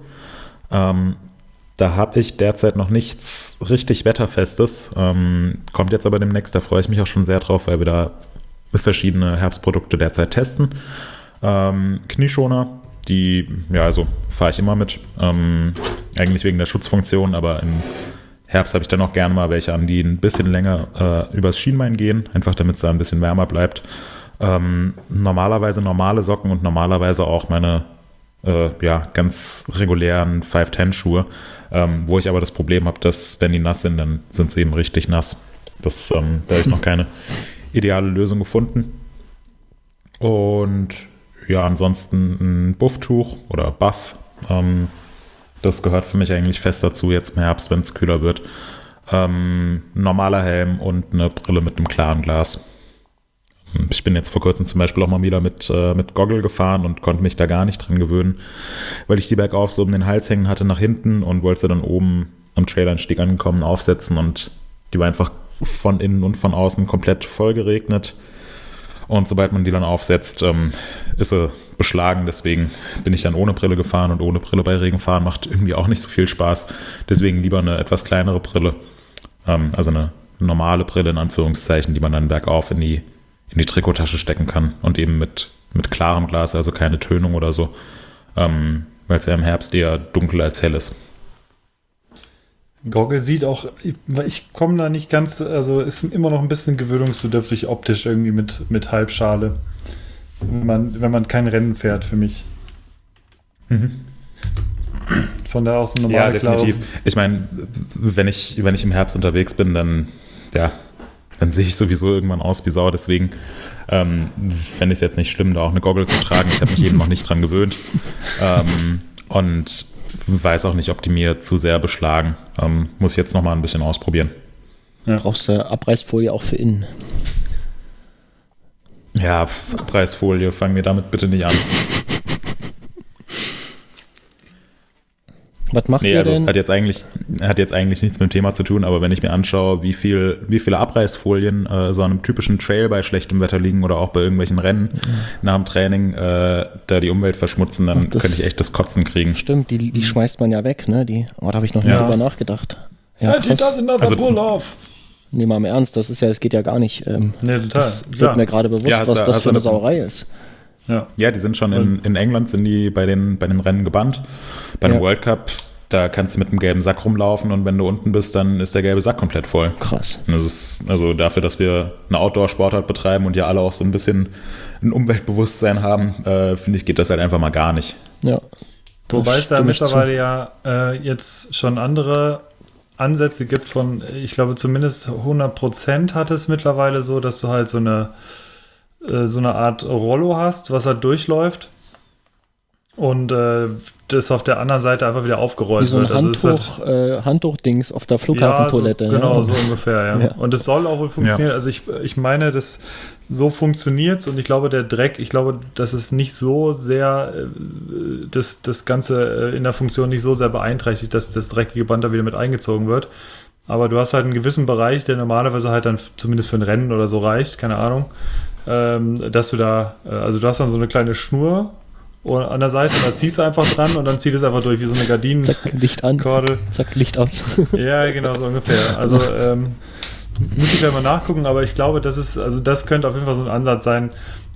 Da habe ich derzeit noch nichts richtig Wetterfestes. Kommt jetzt aber demnächst, da freue ich mich auch schon sehr drauf, weil wir da verschiedene Herbstprodukte derzeit testen. Knieschoner, die, also fahre ich immer mit. Eigentlich wegen der Schutzfunktion, aber Herbst habe ich dann auch gerne mal welche an, die ein bisschen länger übers Schienbein gehen, einfach damit es da ein bisschen wärmer bleibt. Normalerweise normale Socken und normalerweise auch meine ganz regulären 510-Schuhe, wo ich aber das Problem habe, dass wenn die nass sind, dann sind sie eben richtig nass. Da habe ich noch keine ideale Lösung gefunden. Und ja, ansonsten ein Bufftuch oder Buff. Das gehört für mich eigentlich fest dazu, jetzt im Herbst, wenn es kühler wird. Normaler Helm und eine Brille mit einem klaren Glas. Ich bin jetzt vor kurzem zum Beispiel auch mal wieder mit Goggle gefahren und konnte mich da gar nicht dran gewöhnen, weil ich die bergauf so um den Hals hängen hatte nach hinten und wollte sie dann oben am Trailanstieg angekommen aufsetzen und die war einfach von innen und von außen komplett voll geregnet. Und sobald man die dann aufsetzt, ist sie beschlagen. Deswegen bin ich dann ohne Brille gefahren und ohne Brille bei Regen fahren macht irgendwie auch nicht so viel Spaß. Deswegen lieber eine etwas kleinere Brille, also eine normale Brille in Anführungszeichen, die man dann bergauf in die Trikottasche stecken kann und eben mit klarem Glas, also keine Tönung oder so, weil es ja im Herbst eher dunkel als hell ist. Goggle sieht auch, ich komme da nicht ganz, also ist immer noch ein bisschen gewöhnungsbedürftig optisch irgendwie mit Halbschale, wenn man kein Rennen fährt für mich. Mhm. Von daher auch so normal. Ja, definitiv. Ich meine, wenn ich im Herbst unterwegs bin, dann sehe ich sowieso irgendwann aus wie Sau. Deswegen fände ich es jetzt nicht schlimm, da auch eine Goggle zu tragen. Ich habe mich eben noch nicht dran gewöhnt. Und weiß auch nicht, ob die mir zu sehr beschlagen. Muss ich jetzt noch mal ein bisschen ausprobieren. Ja. Brauchst du Abreißfolie auch für innen? Ja, Abreißfolie, fangen wir damit bitte nicht an. Was macht ihr denn? Hat jetzt eigentlich nichts mit dem Thema zu tun, aber wenn ich mir anschaue, wie viele Abreißfolien so an einem typischen Trail bei schlechtem Wetter liegen oder auch bei irgendwelchen Rennen nach dem Training da die Umwelt verschmutzen, dann könnte ich echt das Kotzen kriegen. Stimmt, die schmeißt man ja weg, ne? Da habe ich noch nie drüber nachgedacht. Ja, krass. Pull-off. Nee, mal im Ernst, es geht ja gar nicht. Nee, total. Das wird mir gerade bewusst, was das für eine Sauerei ist. Ja, die sind schon in England sind die bei den Rennen gebannt. Bei einem World Cup, da kannst du mit einem gelben Sack rumlaufen und wenn du unten bist, dann ist der gelbe Sack komplett voll. Krass. Und das ist, also dafür, dass wir eine Outdoor-Sportart betreiben und ja alle auch so ein bisschen ein Umweltbewusstsein haben, finde ich, geht das halt einfach mal gar nicht. Ja. Wobei es da mittlerweile jetzt schon andere Ansätze gibt von, ich glaube zumindest 100% hat es mittlerweile so, dass du halt so eine Art Rollo hast, was halt durchläuft und das auf der anderen Seite einfach wieder aufgerollt wie so ein wird. Handtuch-Dings auf der Flughafentoilette. Ja, genau, so ungefähr, ja. Und es soll auch wohl funktionieren. Ja. Also ich meine, so funktioniert es und ich glaube, dass es nicht so sehr das Ganze in der Funktion nicht so sehr beeinträchtigt, dass das dreckige Band da wieder mit eingezogen wird. Aber du hast halt einen gewissen Bereich, der normalerweise halt dann zumindest für ein Rennen oder so reicht, keine Ahnung, dass du da, also du hast dann so eine kleine Schnur an der Seite, da ziehst du einfach dran und dann zieht es einfach durch wie so eine Gardinen. Zack, Licht an. Kordel. Zack, Licht aus. Ja, genau, so ungefähr. Also muss ich ja mal nachgucken, aber ich glaube, das könnte auf jeden Fall so ein Ansatz sein,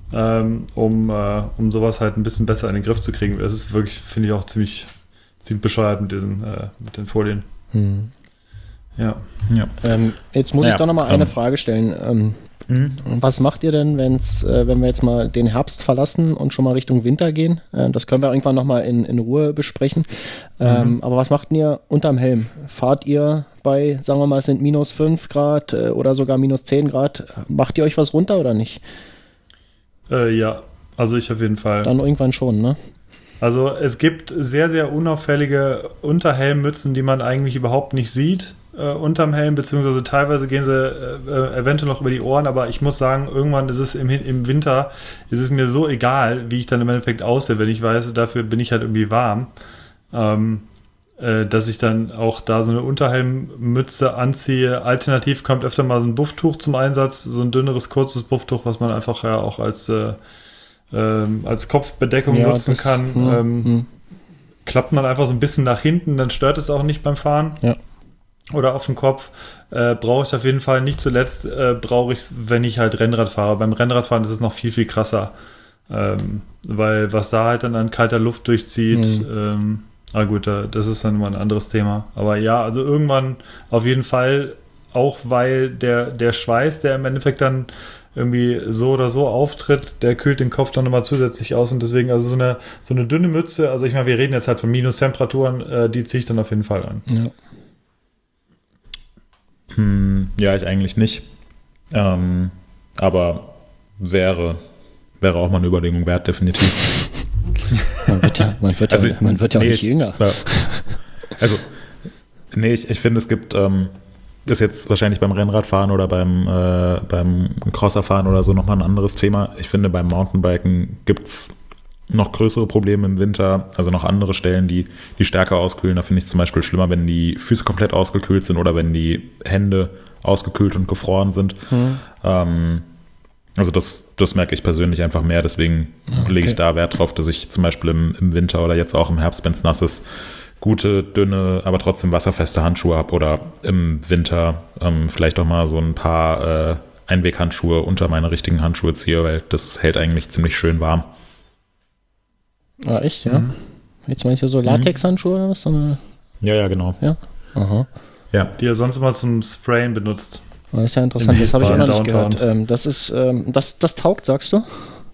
um sowas halt ein bisschen besser in den Griff zu kriegen. Das ist wirklich, finde ich, auch ziemlich bescheuert mit den Folien. Hm. Ja. Jetzt muss ich doch noch mal eine Frage stellen. Was macht ihr denn, wenn wir jetzt mal den Herbst verlassen und schon mal Richtung Winter gehen? Das können wir irgendwann noch mal in Ruhe besprechen. Aber was macht ihr unterm Helm? Fahrt ihr bei, sagen wir mal, es sind minus 5 Grad oder sogar minus 10 Grad? Macht ihr euch was runter oder nicht? Ja, also ich auf jeden Fall. Dann irgendwann schon, ne? Also es gibt sehr, sehr unauffällige Unterhelmmützen, die man eigentlich überhaupt nicht sieht unterm Helm, beziehungsweise teilweise gehen sie eventuell noch über die Ohren, aber ich muss sagen, irgendwann ist es im Winter, ist es mir so egal, wie ich dann im Endeffekt aussehe, wenn ich weiß, dafür bin ich halt irgendwie warm, dass ich dann auch da so eine Unterhelmmütze anziehe. Alternativ kommt öfter mal so ein Bufftuch zum Einsatz, so ein dünneres, kurzes Bufftuch, was man einfach ja auch als Kopfbedeckung nutzen kann. Klappt man einfach so ein bisschen nach hinten, dann stört es auch nicht beim Fahren. Ja. Oder auf dem Kopf. Brauche ich auf jeden Fall. Nicht zuletzt brauche ich es, wenn ich halt Rennrad fahre. Beim Rennradfahren ist es noch viel, viel krasser. Weil was da halt dann an kalter Luft durchzieht, Ah gut, das ist dann mal ein anderes Thema. Aber ja, also irgendwann auf jeden Fall, auch weil der Schweiß, der im Endeffekt dann irgendwie so oder so auftritt, der kühlt den Kopf dann nochmal zusätzlich aus und deswegen, also so eine dünne Mütze, also ich meine, wir reden jetzt halt von Minustemperaturen, die ziehe ich dann auf jeden Fall an. Ja. Ja, ich eigentlich nicht. Aber wäre auch mal eine Überlegung wert, definitiv. Man wird ja auch nicht jünger. Also, nee, ich finde, es gibt, das ist jetzt wahrscheinlich beim Rennradfahren oder beim Crosserfahren oder so nochmal ein anderes Thema. Ich finde, beim Mountainbiken gibt es noch größere Probleme im Winter, also noch andere Stellen, die stärker auskühlen. Da finde ich es zum Beispiel schlimmer, wenn die Füße komplett ausgekühlt sind oder wenn die Hände ausgekühlt und gefroren sind. Also das merke ich persönlich einfach mehr, deswegen lege ich da Wert drauf, dass ich zum Beispiel im Winter oder jetzt auch im Herbst, wenn es nass ist, gute, dünne, aber trotzdem wasserfeste Handschuhe habe oder im Winter vielleicht auch mal so ein paar Einweghandschuhe unter meine richtigen Handschuhe ziehe, weil das hält eigentlich ziemlich schön warm. Ah, echt, ja? Jetzt meinst du so Latex-Handschuhe oder was? Ja, genau. Ja? Aha. Ja. Die er sonst immer zum Sprayen benutzt. Das ist ja interessant, das habe ich auch noch nicht Downtown. gehört. Das taugt, sagst du?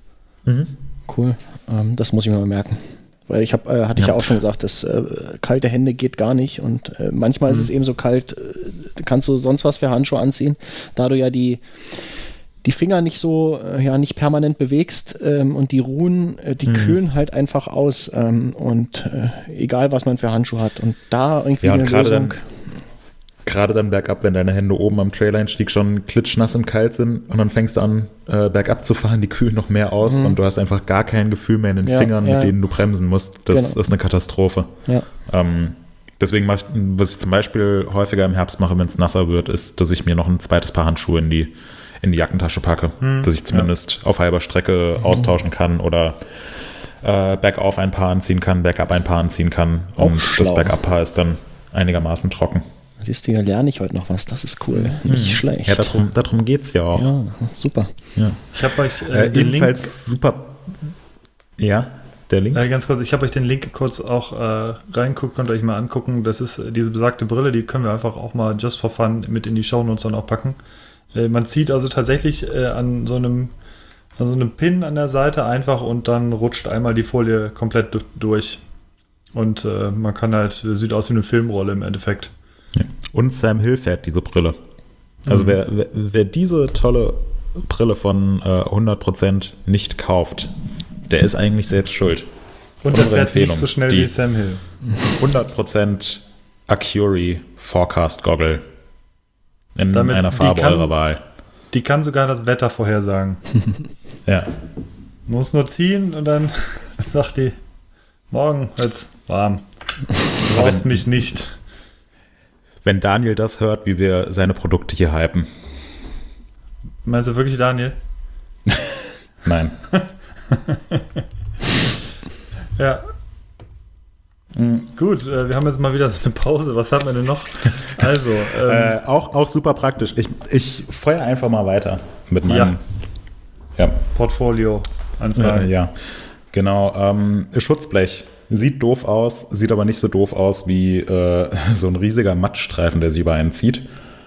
Cool, das muss ich mir mal merken. Weil hatte ich ja auch schon gesagt, dass kalte Hände geht gar nicht und manchmal ist es eben so kalt, kannst du sonst was für Handschuhe anziehen, da du ja die Finger nicht so, nicht permanent bewegst und die ruhen, die kühlen halt einfach aus und egal was man für Handschuhe hat und da irgendwie eine Lösung. Gerade dann bergab, wenn deine Hände oben am Trail-Einstieg schon klitschnass und kalt sind und dann fängst du an, bergab zu fahren, die kühlen noch mehr aus und du hast einfach gar kein Gefühl mehr in den Fingern, mit denen du bremsen musst. Das ist eine Katastrophe. Ja. Deswegen was ich zum Beispiel häufiger im Herbst mache, wenn es nasser wird, ist, dass ich mir noch ein zweites Paar Handschuhe in die Jackentasche packe, dass ich zumindest auf halber Strecke austauschen kann oder bergauf ein Paar anziehen kann, bergab ein Paar anziehen kann und das Bergab-Paar ist dann einigermaßen trocken. Siehst du, ja, lerne ich heute noch was. Das ist cool. Nicht schlecht. Ja, darum geht es ja auch. Ja, das ist super. Ja. Ich habe euch den Link... super... Ja, der Link? Ganz kurz, ich habe euch den Link kurz auch reinguckt, könnt ihr euch mal angucken. Das ist diese besagte Brille, die können wir einfach auch mal just for fun mit in die Shownotes dann auch packen. Man zieht also tatsächlich an so einem Pin an der Seite einfach und dann rutscht einmal die Folie komplett durch. Und man kann halt, sieht aus wie eine Filmrolle im Endeffekt. Ja. Und Sam Hill fährt diese Brille. Also wer diese tolle Brille von 100% nicht kauft, der ist eigentlich selbst schuld. Und der fährt nicht so schnell wie Sam Hill. 100% Acuri Forecast Goggle in einer Farbe eurer Wahl. Die kann sogar das Wetter vorhersagen. Ja. Muss nur ziehen und dann sagt die, morgen wird's warm. Du brauchst mich nicht. Wenn Daniel das hört, wie wir seine Produkte hier hypen. Meinst du wirklich Daniel? Nein. Ja. Gut, wir haben jetzt mal wieder so eine Pause. Was haben wir denn noch? Also, auch super praktisch. Ich feuer einfach mal weiter mit meinem Portfolio anfragen. Ja, genau. Schutzblech. Sieht doof aus, sieht aber nicht so doof aus wie so ein riesiger Mattstreifen, der sich über einen zieht.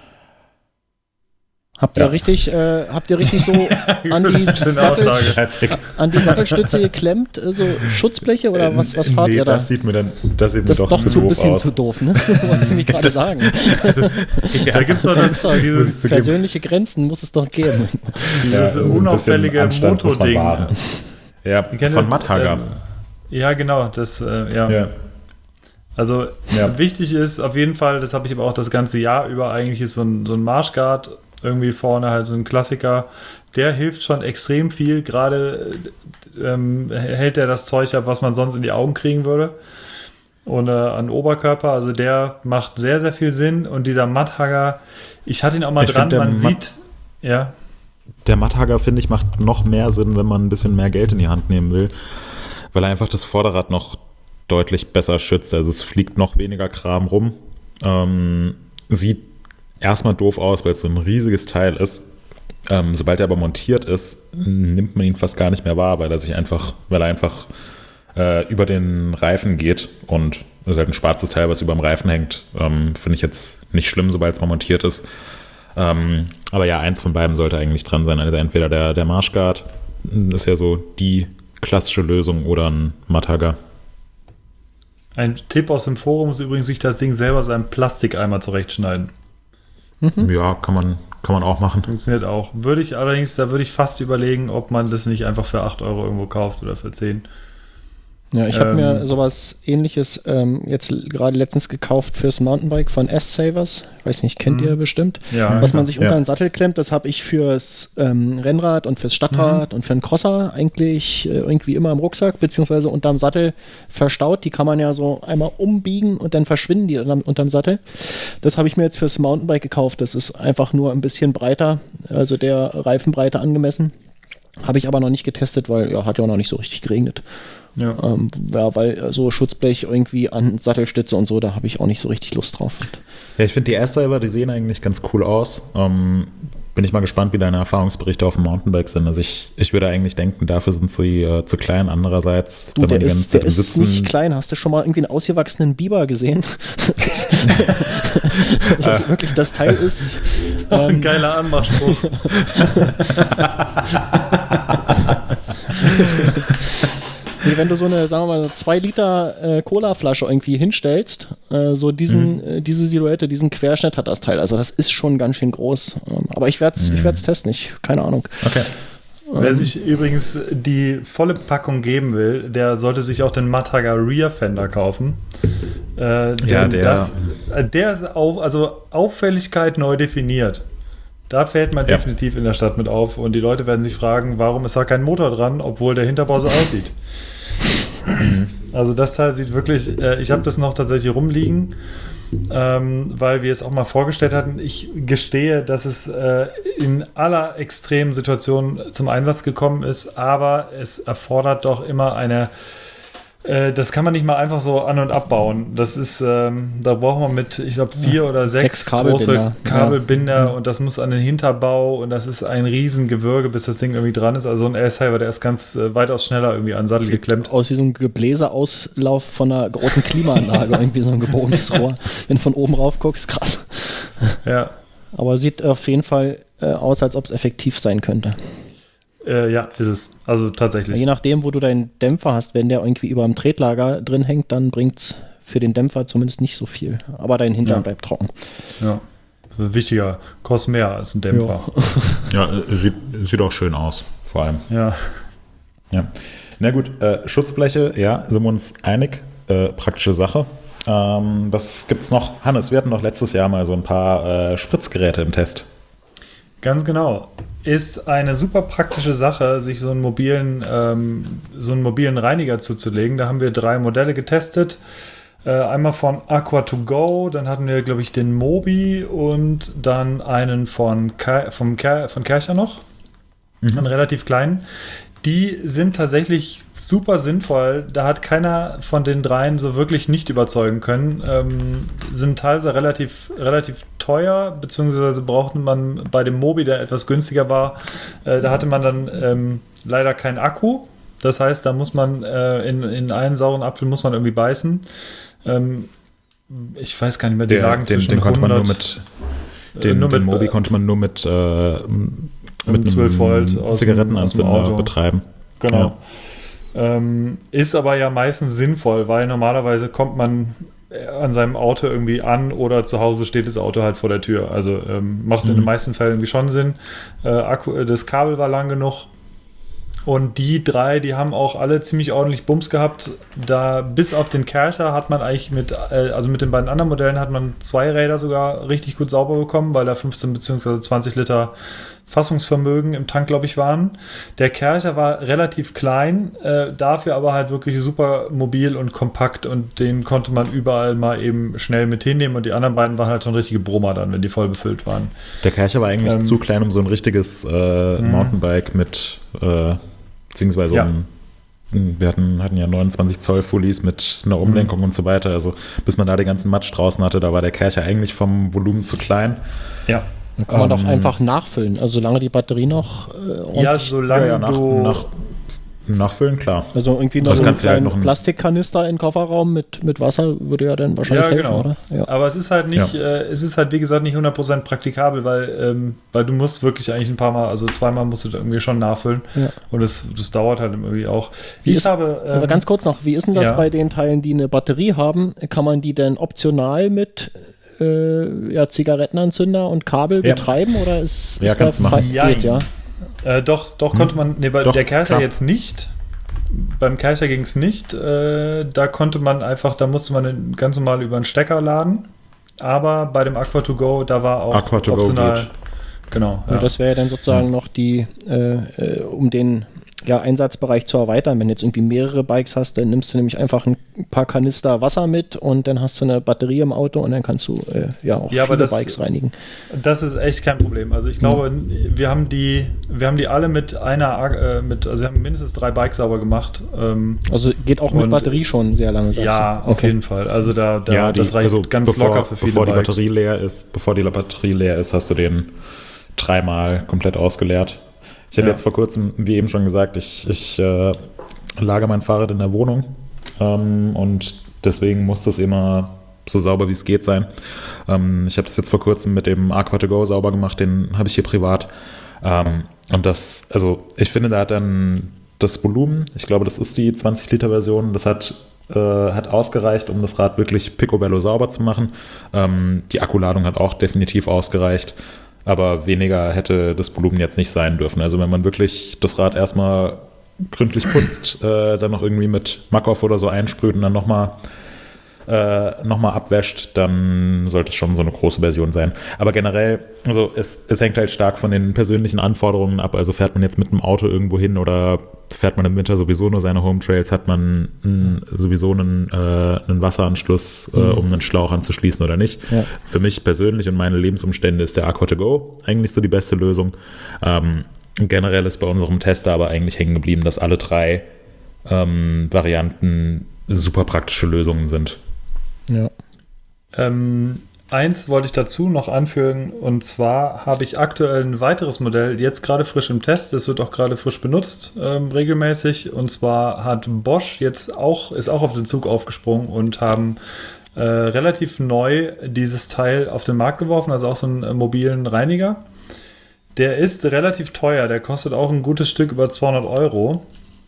Habt ihr richtig so an die Sattelstütze geklemmt, so Schutzbleche oder was fahrt ihr da? Das sieht mir das doch zu doof bisschen aus. Zu doof, ne? Wolltest du mir gerade sagen. Da gibt es doch dieses persönliche Grenzen muss es doch geben. Dieses unauffällige Motording. Ja, von Matthager. Ja, genau. Das, Also wichtig ist auf jeden Fall, das habe ich aber auch das ganze Jahr über, eigentlich ist so ein Marshguard irgendwie vorne halt so ein Klassiker, der hilft schon extrem viel, gerade hält er das Zeug ab, was man sonst in die Augen kriegen würde und an Oberkörper, also der macht sehr, sehr viel Sinn und dieser Matthager, ich hatte ihn auch mal dran, man sieht, der Matthager, finde ich, macht noch mehr Sinn, wenn man ein bisschen mehr Geld in die Hand nehmen will, weil er einfach das Vorderrad noch deutlich besser schützt, also es fliegt noch weniger Kram rum, sieht erstmal doof aus, weil es so ein riesiges Teil ist. Sobald er aber montiert ist, nimmt man ihn fast gar nicht mehr wahr, weil er einfach über den Reifen geht und es ist halt ein schwarzes Teil, was über dem Reifen hängt. Finde ich jetzt nicht schlimm, sobald es mal montiert ist. Aber ja, eins von beiden sollte eigentlich dran sein. Also entweder der Marshguard, ist ja so die klassische Lösung, oder ein Mattager. Ein Tipp aus dem Forum ist übrigens, sich das Ding selber seinen Plastikeimer zurechtschneiden. Ja, kann man auch machen. Funktioniert auch. Da würde ich fast überlegen, ob man das nicht einfach für 8 Euro irgendwo kauft oder für 10. Ja, ich habe mir sowas Ähnliches jetzt gerade letztens gekauft fürs Mountainbike von S-Savers. Ich weiß nicht, kennt ihr bestimmt. Ja, was man sich unter den Sattel klemmt, das habe ich fürs Rennrad und fürs Stadtrad und für einen Crosser eigentlich irgendwie immer im Rucksack beziehungsweise unterm Sattel verstaut. Die kann man ja so einmal umbiegen und dann verschwinden die unterm Sattel. Das habe ich mir jetzt fürs Mountainbike gekauft. Das ist einfach nur ein bisschen breiter, also der Reifenbreite angemessen. Habe ich aber noch nicht getestet, weil hat ja auch noch nicht so richtig geregnet. Ja. Weil so Schutzblech irgendwie an Sattelstütze und so, da habe ich auch nicht so richtig Lust drauf. Ja, ich finde die S-Saver, die sehen eigentlich ganz cool aus. Bin ich mal gespannt, wie deine Erfahrungsberichte auf dem Mountainbike sind. Also ich würde eigentlich denken, dafür sind sie zu klein. Andererseits, der ist nicht klein. Hast du schon mal irgendwie einen ausgewachsenen Biber gesehen? Also wirklich, das Teil ist ein geiler Anmachspruch. Wenn du so eine, sagen wir mal, 2 Liter Cola-Flasche irgendwie hinstellst, diese Silhouette, diesen Querschnitt hat das Teil. Also das ist schon ganz schön groß. Aber ich werde es testen, keine Ahnung. Okay. Wer sich übrigens die volle Packung geben will, der sollte sich auch den Mattager Rear Fender kaufen. Der ist Auffälligkeit neu definiert. Da fällt man definitiv in der Stadt mit auf und die Leute werden sich fragen, warum ist da kein Motor dran, obwohl der Hinterbau so aussieht. Also das Teil sieht wirklich, ich habe das noch tatsächlich rumliegen, weil wir es auch mal vorgestellt hatten. Ich gestehe, dass es in aller extremen Situationen zum Einsatz gekommen ist, aber es erfordert doch immer das kann man nicht mal einfach so an- und abbauen. Das ist, da braucht man mit, ich glaube, 4 oder 6 große Kabelbinder und das muss an den Hinterbau und das ist ein Riesengewürge, bis das Ding irgendwie dran ist. Also ein S-Saver, der ist ganz weitaus schneller irgendwie an den Sattel geklemmt. Aus wie so ein Gebläseauslauf von einer großen Klimaanlage, irgendwie so ein gebogenes Rohr. Wenn du von oben rauf guckst, krass. Ja. Aber sieht auf jeden Fall aus, als ob es effektiv sein könnte. Ja, ist es. Also tatsächlich. Je nachdem, wo du deinen Dämpfer hast, wenn der irgendwie über dem Tretlager drin hängt, dann bringt es für den Dämpfer zumindest nicht so viel. Aber dein Hintern bleibt trocken. Ja. Wichtiger, kostet mehr als ein Dämpfer. Ja, sieht auch schön aus, vor allem. Ja. Na gut, Schutzbleche, sind wir uns einig. Praktische Sache. Was gibt's noch? Hannes, wir hatten doch letztes Jahr mal so ein paar Spritzgeräte im Test. Ganz genau. Ist eine super praktische Sache, sich so einen mobilen Reiniger zuzulegen. Da haben wir 3 Modelle getestet. Einmal von Aqua2Go, dann hatten wir, glaube ich, den Mobi und dann einen von Kärcher noch. Einen relativ kleinen. Die sind tatsächlich super sinnvoll. Da hat keiner von den 3 so wirklich nicht überzeugen können. Sind teilweise relativ teuer, beziehungsweise brauchte man bei dem Mobi, der etwas günstiger war, da hatte man dann leider keinen Akku. Das heißt, da muss man in einen sauren Apfel muss man irgendwie beißen. Ich weiß gar nicht mehr, die lagen zwischen den 100... konnte man nur mit den Mobi konnte man nur mit 12 Volt aus Zigarettenanzünder betreiben. Genau. Ja. Ist aber ja meistens sinnvoll, weil normalerweise kommt man an seinem Auto irgendwie an oder zu Hause steht das Auto halt vor der Tür. Also macht in den meisten Fällen irgendwie schon Sinn. Das Kabel war lang genug. Und die 3, die haben auch alle ziemlich ordentlich Bums gehabt. Da bis auf den Kärcher hat man eigentlich mit den beiden anderen Modellen hat man 2 Räder sogar richtig gut sauber bekommen, weil da 15 bzw. 20 Liter Fassungsvermögen im Tank, glaube ich, waren. Der Kärcher war relativ klein, dafür aber halt wirklich super mobil und kompakt und den konnte man überall mal eben schnell mit hinnehmen und die anderen beiden waren halt schon richtige Brummer dann, wenn die voll befüllt waren. Der Kärcher war eigentlich zu klein, um so ein richtiges Mountainbike mit beziehungsweise wir hatten ja 29 Zoll Fullies mit einer Umlenkung und so weiter. Also bis man da den ganzen Matsch draußen hatte, da war der Kärcher eigentlich vom Volumen zu klein. Ja. Dann kann man doch einfach nachfüllen. Also solange die Batterie noch solange Nachfüllen, klar. Also irgendwie noch Das so einen kannst du halt kleinen noch ein- Plastikkanister in den Kofferraum mit Wasser würde ja dann wahrscheinlich helfen, oder? Ja. Aber es ist halt nicht, es ist halt wie gesagt nicht 100% praktikabel, weil du musst wirklich eigentlich ein paar Mal, also zweimal musst du da irgendwie schon nachfüllen. Ja. Und das dauert halt irgendwie auch. Aber ganz kurz noch, wie ist denn das ja. bei den Teilen, die eine Batterie haben? Kann man die denn optional mit Zigarettenanzünder und Kabel betreiben oder ist Ja, kannst du machen. geht, ja? Doch konnte man, bei Doch, der Kercher klar. jetzt nicht. Beim Kercher ging es nicht. Da konnte man einfach, da musste man ganz normal über einen Stecker laden. Aber bei dem Aqua2Go, da war auch Aqua2Go optional. geht. Genau. Und das wäre ja dann sozusagen noch die, um den Einsatzbereich zu erweitern. Wenn du jetzt irgendwie mehrere Bikes hast, dann nimmst du nämlich einfach ein paar Kanister Wasser mit und dann hast du eine Batterie im Auto und dann kannst du auch viele Bikes reinigen. Das ist echt kein Problem. Also ich glaube, wir haben die alle mit also wir haben mindestens 3 Bikes sauber gemacht. Also geht auch mit Batterie schon sehr lange, sagst Ja, du? auf jeden Fall. Also das reicht ganz locker für viele bevor die Bikes. Bevor die Batterie leer ist, hast du den 3-mal komplett ausgeleert. Ich habe jetzt vor kurzem, wie eben schon gesagt, ich lagere mein Fahrrad in der Wohnung und deswegen muss das immer so sauber wie es geht sein. Ich habe das jetzt vor kurzem mit dem Aqua2Go sauber gemacht, den habe ich hier privat. Und ich finde, da hat dann das Volumen, ich glaube, das ist die 20-Liter-Version, das hat ausgereicht, um das Rad wirklich picobello sauber zu machen. Die Akkuladung hat auch definitiv ausgereicht. Aber weniger hätte das Volumen jetzt nicht sein dürfen. Also wenn man wirklich das Rad erstmal gründlich putzt, dann noch irgendwie mit Makov oder so einsprüht und dann nochmal abwäscht, dann sollte es schon so eine große Version sein. Aber generell, also es hängt halt stark von den persönlichen Anforderungen ab. Also fährt man jetzt mit dem Auto irgendwo hin oder fährt man im Winter sowieso nur seine Home Trails, hat man sowieso einen Wasseranschluss, um einen Schlauch anzuschließen oder nicht. Ja. Für mich persönlich und meine Lebensumstände ist der Aqua2Go eigentlich so die beste Lösung. Generell ist bei unserem Tester aber eigentlich hängen geblieben, dass alle 3 Varianten super praktische Lösungen sind. Ja. Eins wollte ich dazu noch anfügen, und zwar habe ich aktuell ein weiteres Modell, jetzt gerade frisch im Test, das wird auch gerade frisch benutzt, regelmäßig, und zwar hat Bosch ist auch auf den Zug aufgesprungen und haben relativ neu dieses Teil auf den Markt geworfen, also auch so einen mobilen Reiniger. Der ist relativ teuer, der kostet auch ein gutes Stück über 200 €.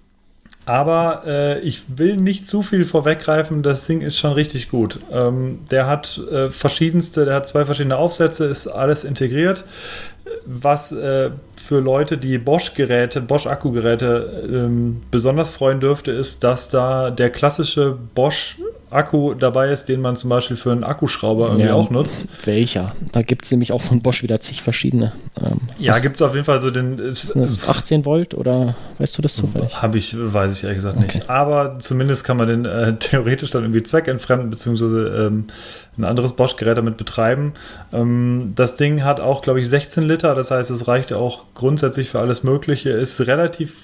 Aber ich will nicht zu viel vorweggreifen, das Ding ist schon richtig gut. Der hat 2 verschiedene Aufsätze, ist alles integriert. Was für Leute, die Bosch-Akkugeräte besonders freuen dürfte, ist, dass da der klassische Bosch-Akku dabei ist, den man zum Beispiel für einen Akkuschrauber irgendwie auch nutzt. Welcher? Da gibt es nämlich auch von Bosch wieder zig verschiedene. Gibt es auf jeden Fall so den... Sind das 18 Volt oder weißt du das zufällig? Weiß ich ehrlich gesagt nicht. Aber zumindest kann man den theoretisch dann irgendwie zweckentfremden, beziehungsweise ein anderes Bosch-Gerät damit betreiben. Das Ding hat auch, glaube ich, 16 Liter, das heißt, es reicht auch grundsätzlich für alles Mögliche, ist relativ,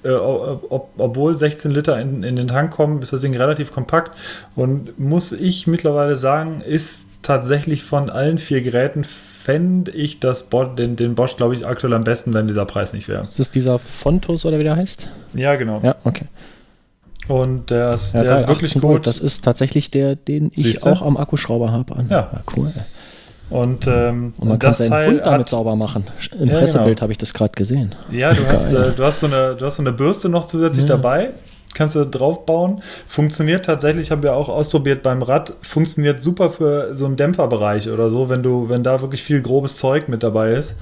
obwohl 16 Liter in den Tank kommen, ist das Ding relativ kompakt und muss ich mittlerweile sagen, ist tatsächlich von allen 4 Geräten, fände ich den Bosch, glaube ich, aktuell am besten, wenn dieser Preis nicht wäre. Ist das dieser Fontus oder wie der heißt? Ja, genau. Ja, okay. Und der ist wirklich gut. Volt, das ist tatsächlich den ich auch am Akkuschrauber habe. Ja, cool. Und man kann seinen Hund damit sauber machen. Im Pressebild habe ich das gerade gesehen. Ja, du hast so eine Bürste noch zusätzlich dabei. Kannst du drauf bauen. Funktioniert tatsächlich, habe ja auch ausprobiert beim Rad, funktioniert super für so einen Dämpferbereich oder so, wenn da wirklich viel grobes Zeug mit dabei ist.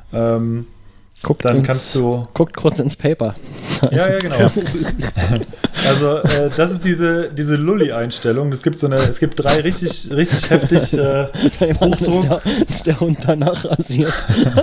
Guckt kurz ins Paper. Ja, genau. Also das ist diese Lulli-Einstellung. Es gibt 3 richtig heftig Hochdruck. Ist der Hund danach rasiert.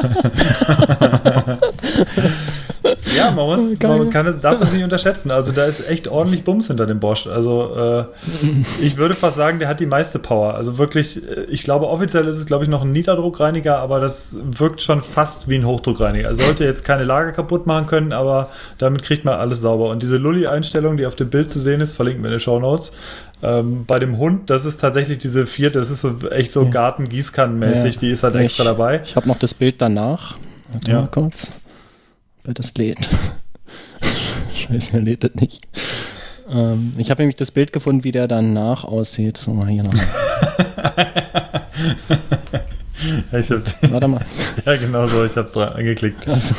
Ja, darf das nicht unterschätzen. Also da ist echt ordentlich Bums hinter dem Bosch. Also ich würde fast sagen, der hat die meiste Power. Also wirklich, ich glaube, offiziell ist es, glaube ich, noch ein Niederdruckreiniger, aber das wirkt schon fast wie ein Hochdruckreiniger. Er sollte jetzt keine Lager kaputt machen können, aber damit kriegt man alles sauber. Und diese Lulli-Einstellung, die auf dem Bild zu sehen ist, verlinken wir in den Shownotes. Bei dem Hund, das ist tatsächlich diese 4, das ist so echt so Garten-Gießkannen-mäßig, die ist halt extra dabei. Ich habe noch das Bild danach. Warte mal kurz. Wer das lädt. Scheiße, er lädt das nicht. Ich habe nämlich das Bild gefunden, wie der danach aussieht. So, mal hier noch. Warte mal. Ja, genau so, ich habe es dran angeklickt. Also.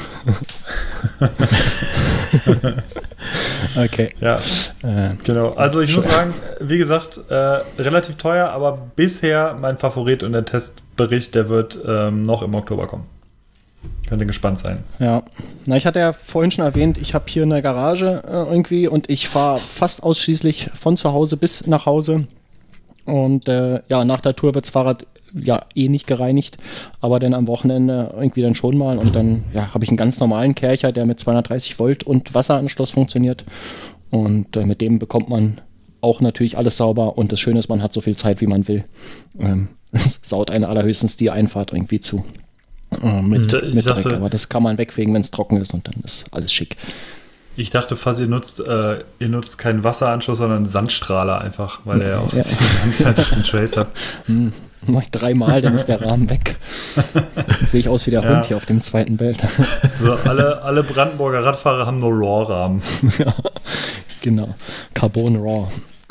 Okay. Ja, genau. Also ich muss sagen, wie gesagt, relativ teuer, aber bisher mein Favorit und der Testbericht, der wird noch im Oktober kommen. Könnt ihr gespannt sein. Ja, na, ich hatte ja vorhin schon erwähnt, ich habe hier eine Garage irgendwie und ich fahre fast ausschließlich von zu Hause bis nach Hause. Und ja, nach der Tour wird das Fahrrad ja eh nicht gereinigt, aber dann am Wochenende irgendwie dann schon mal. Und dann ja, habe ich einen ganz normalen Kercher, der mit 230 Volt und Wasseranschluss funktioniert. Und mit dem bekommt man auch natürlich alles sauber. Und das Schöne ist, man hat so viel Zeit, wie man will. Es saut eine allerhöchstens die Einfahrt irgendwie zu. Mit Dreck, aber das kann man wegfegen, wenn es trocken ist und dann ist alles schick. Ich dachte fast, ihr nutzt keinen Wasseranschluss, sondern einen Sandstrahler einfach, weil er ja auch so viel Sand in Trails hat. Mach ich 3-mal, dann ist der Rahmen weg. Sehe ich aus wie der Hund hier auf dem zweiten Bild. So, alle Brandenburger Radfahrer haben nur Raw-Rahmen. Ja, genau. Carbon Raw.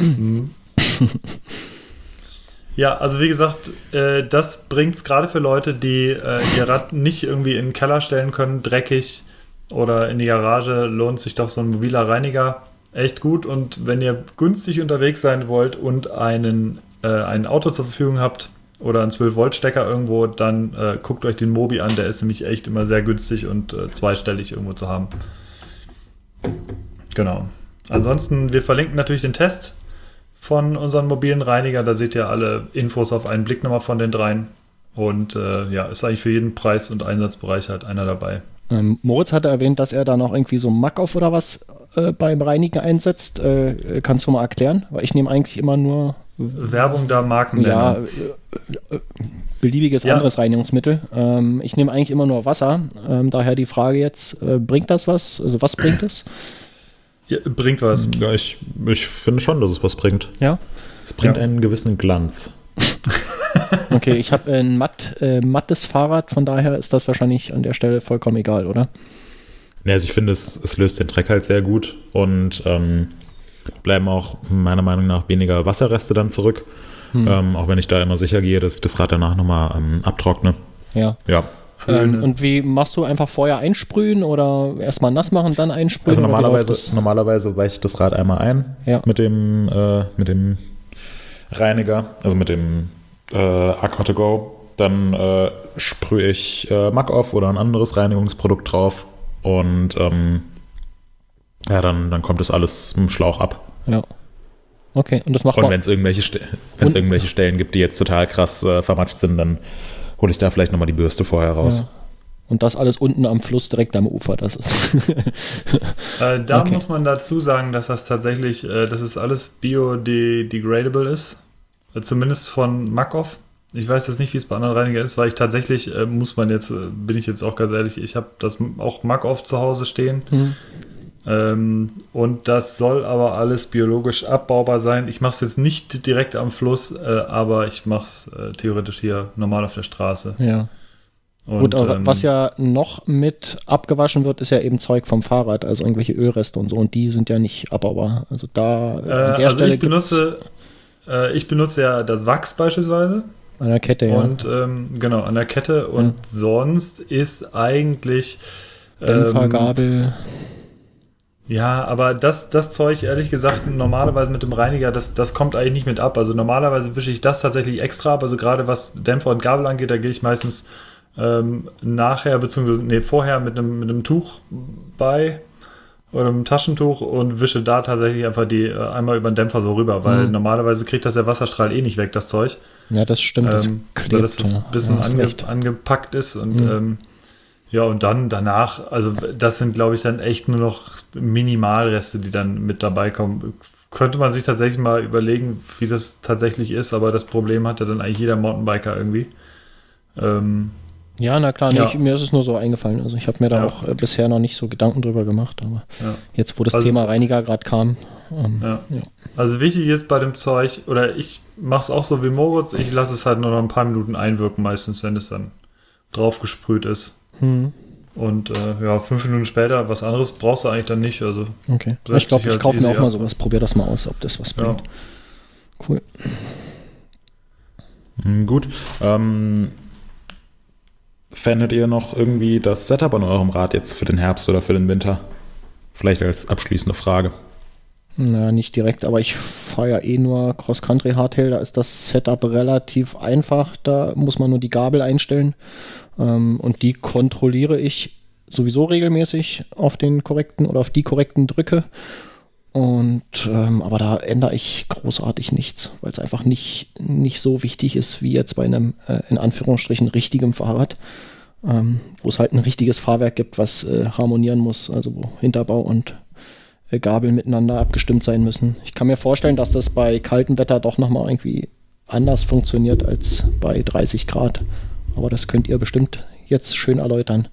Ja, also wie gesagt, das bringt es gerade für Leute, die ihr Rad nicht irgendwie in den Keller stellen können, dreckig oder in die Garage, lohnt sich doch so ein mobiler Reiniger echt gut. Und wenn ihr günstig unterwegs sein wollt und ein Auto zur Verfügung habt oder einen 12-Volt-Stecker irgendwo, dann guckt euch den Mobi an, der ist nämlich echt immer sehr günstig und zweistellig irgendwo zu haben. Genau. Ansonsten, wir verlinken natürlich den Test von unseren mobilen Reiniger. Da seht ihr alle Infos auf einen Blick nochmal von den dreien. Und ja, ist eigentlich für jeden Preis- und Einsatzbereich halt einer dabei. Moritz hatte erwähnt, dass er da noch irgendwie so Mack-Off oder was beim Reinigen einsetzt. Kannst du mal erklären? Weil ich nehme eigentlich immer nur Werbung da, Marken. Ja, beliebiges anderes Reinigungsmittel. Ich nehme eigentlich immer nur Wasser. Daher die Frage jetzt, bringt das was? Also was bringt es? Ja, bringt was. Ja, ich finde schon, dass es was bringt. Ja? Es bringt einen gewissen Glanz. Okay, ich habe ein mattes Fahrrad, von daher ist das wahrscheinlich an der Stelle vollkommen egal, oder? Ja, also ich finde, es löst den Dreck halt sehr gut und bleiben auch meiner Meinung nach weniger Wasserreste dann zurück. Auch wenn ich da immer sicher gehe, dass ich das Rad danach nochmal abtrockne. Ja. Und wie machst du, einfach vorher einsprühen oder erstmal nass machen, dann einsprühen? Also normalerweise weiche ich das Rad einmal ein mit dem Reiniger, also mit dem Aqua to Go. Dann sprühe ich Mack-Off oder ein anderes Reinigungsprodukt drauf und dann kommt das alles im Schlauch ab. Ja. Okay, und das macht man. Und wenn es irgendwelche Stellen gibt, die jetzt total krass vermatscht sind, dann hole ich da vielleicht nochmal die Bürste vorher raus. Ja. Und das alles unten am Fluss, direkt am Ufer, das ist. Da muss man dazu sagen, dass das tatsächlich, dass es alles biodegradable ist. Zumindest von Mack-Off. Ich weiß jetzt nicht, wie es bei anderen Reinigern ist, weil ich tatsächlich, bin ich jetzt auch ganz ehrlich, ich habe das auch Mack-Off zu Hause stehen. Und das soll aber alles biologisch abbaubar sein. Ich mache es jetzt nicht direkt am Fluss, aber ich mache es theoretisch hier normal auf der Straße. Ja. Und, gut, aber was ja noch mit abgewaschen wird, ist ja eben Zeug vom Fahrrad, also irgendwelche Ölreste und so, und die sind ja nicht abbaubar. Also da an der Stelle ich benutze ja das Wachs beispielsweise. An der Kette, ja. Und genau, an der Kette. Und sonst ist eigentlich Dämpfergabel. Ja, aber das Zeug, ehrlich gesagt, normalerweise mit dem Reiniger, das kommt eigentlich nicht mit ab. Also normalerweise wische ich das tatsächlich extra ab. Also gerade was Dämpfer und Gabel angeht, da gehe ich meistens nachher, beziehungsweise vorher mit einem Tuch bei oder einem Taschentuch und wische da tatsächlich einfach die einmal über den Dämpfer so rüber, weil normalerweise kriegt das der Wasserstrahl eh nicht weg, das Zeug. Ja, das stimmt, das klebt. Weil das so ein bisschen angepackt ist und ja, und dann danach, also das sind, glaube ich, dann echt nur noch Minimalreste, die dann mit dabei kommen. Könnte man sich tatsächlich mal überlegen, wie das tatsächlich ist, aber das Problem hat ja dann eigentlich jeder Mountainbiker irgendwie. Ja, na klar, mir ist es nur so eingefallen. Also ich habe mir da auch bisher noch nicht so Gedanken drüber gemacht, aber jetzt, wo das Thema Reiniger gerade kam. Also wichtig ist bei dem Zeug, oder ich mache es auch so wie Moritz, ich lasse es halt nur noch ein paar Minuten einwirken meistens, wenn es dann drauf gesprüht ist. Und 5 Minuten später, was anderes brauchst du eigentlich dann nicht. Also, okay. Ich glaube, ich kaufe mir auch mal sowas. Probier das mal aus, ob das was bringt. Ja. Cool. Gut. Fändet ihr noch irgendwie das Setup an eurem Rad jetzt für den Herbst oder für den Winter? Vielleicht als abschließende Frage. Na, nicht direkt, aber ich fahre ja eh nur Cross-Country Hardtail. Da ist das Setup relativ einfach. Da muss man nur die Gabel einstellen. Und die kontrolliere ich sowieso regelmäßig auf den korrekten oder auf die korrekten Drücke. Und aber da ändere ich großartig nichts, weil es einfach nicht so wichtig ist wie jetzt bei einem in Anführungsstrichen richtigem Fahrrad, wo es halt ein richtiges Fahrwerk gibt, was harmonieren muss, also wo Hinterbau und Gabel miteinander abgestimmt sein müssen. Ich kann mir vorstellen, dass das bei kaltem Wetter doch nochmal irgendwie anders funktioniert als bei 30 Grad. Aber das könnt ihr bestimmt jetzt schön erläutern.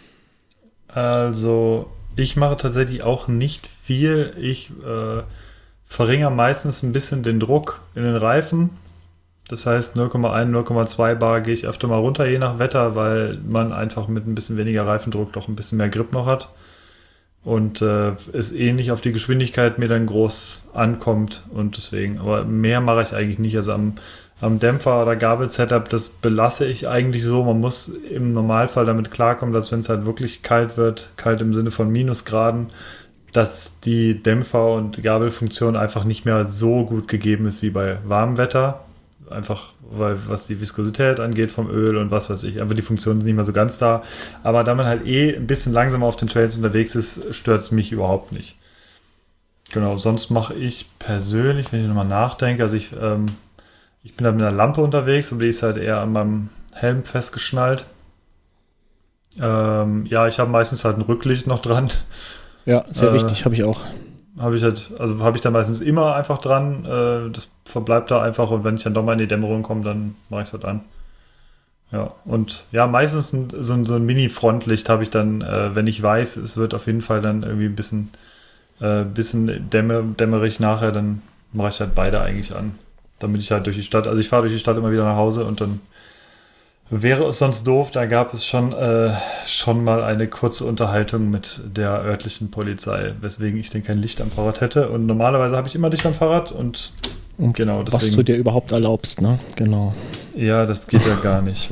Also, ich mache tatsächlich auch nicht viel. Ich verringere meistens ein bisschen den Druck in den Reifen. Das heißt, 0,1, 0,2 Bar gehe ich öfter mal runter, je nach Wetter, weil man einfach mit ein bisschen weniger Reifendruck doch ein bisschen mehr Grip noch hat. Und es nicht auf die Geschwindigkeit mir dann groß ankommt. Und deswegen, aber mehr mache ich eigentlich nicht. Also am Dämpfer oder Gabel-Setup, das belasse ich eigentlich so. Man muss im Normalfall damit klarkommen, dass wenn es halt wirklich kalt wird, kalt im Sinne von Minusgraden, dass die Dämpfer- und Gabelfunktion einfach nicht mehr so gut gegeben ist wie bei warmem Wetter. Einfach, weil was die Viskosität angeht vom Öl und was weiß ich, einfach die Funktion ist nicht mehr so ganz da. Aber da man halt ein bisschen langsamer auf den Trails unterwegs ist, stört es mich überhaupt nicht. Genau, sonst mache ich persönlich, wenn ich nochmal nachdenke, also ich bin da mit einer Lampe unterwegs und die ist halt eher an meinem Helm festgeschnallt. Ich habe meistens halt ein Rücklicht noch dran. Ja, sehr wichtig, habe ich auch. Habe ich dann meistens immer einfach dran. Das verbleibt da einfach und wenn ich dann doch mal in die Dämmerung komme, dann mache ich es halt an. Ja, und ja, meistens so ein Mini-Frontlicht habe ich dann, wenn ich weiß, es wird auf jeden Fall dann irgendwie ein bisschen dämmerig nachher, dann mache ich halt beide eigentlich an. Damit ich halt durch die Stadt, also ich fahre durch die Stadt immer wieder nach Hause und dann wäre es sonst doof, da gab es schon mal eine kurze Unterhaltung mit der örtlichen Polizei, weswegen ich denn kein Licht am Fahrrad hätte. Und normalerweise habe ich immer Licht am Fahrrad und genau deswegen. Was du dir überhaupt erlaubst, ne? Genau. Ja, das geht ja gar nicht.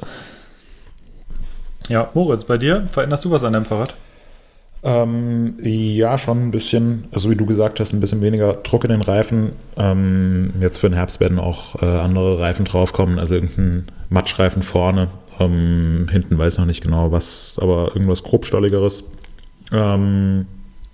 Ja, Moritz, bei dir, veränderst du was an deinem Fahrrad? Ja, schon ein bisschen, also wie du gesagt hast, ein bisschen weniger Druck in den Reifen. Jetzt für den Herbst werden auch andere Reifen draufkommen, also irgendein Matschreifen vorne. Hinten weiß ich noch nicht genau was, aber irgendwas grobstolligeres. Ja, und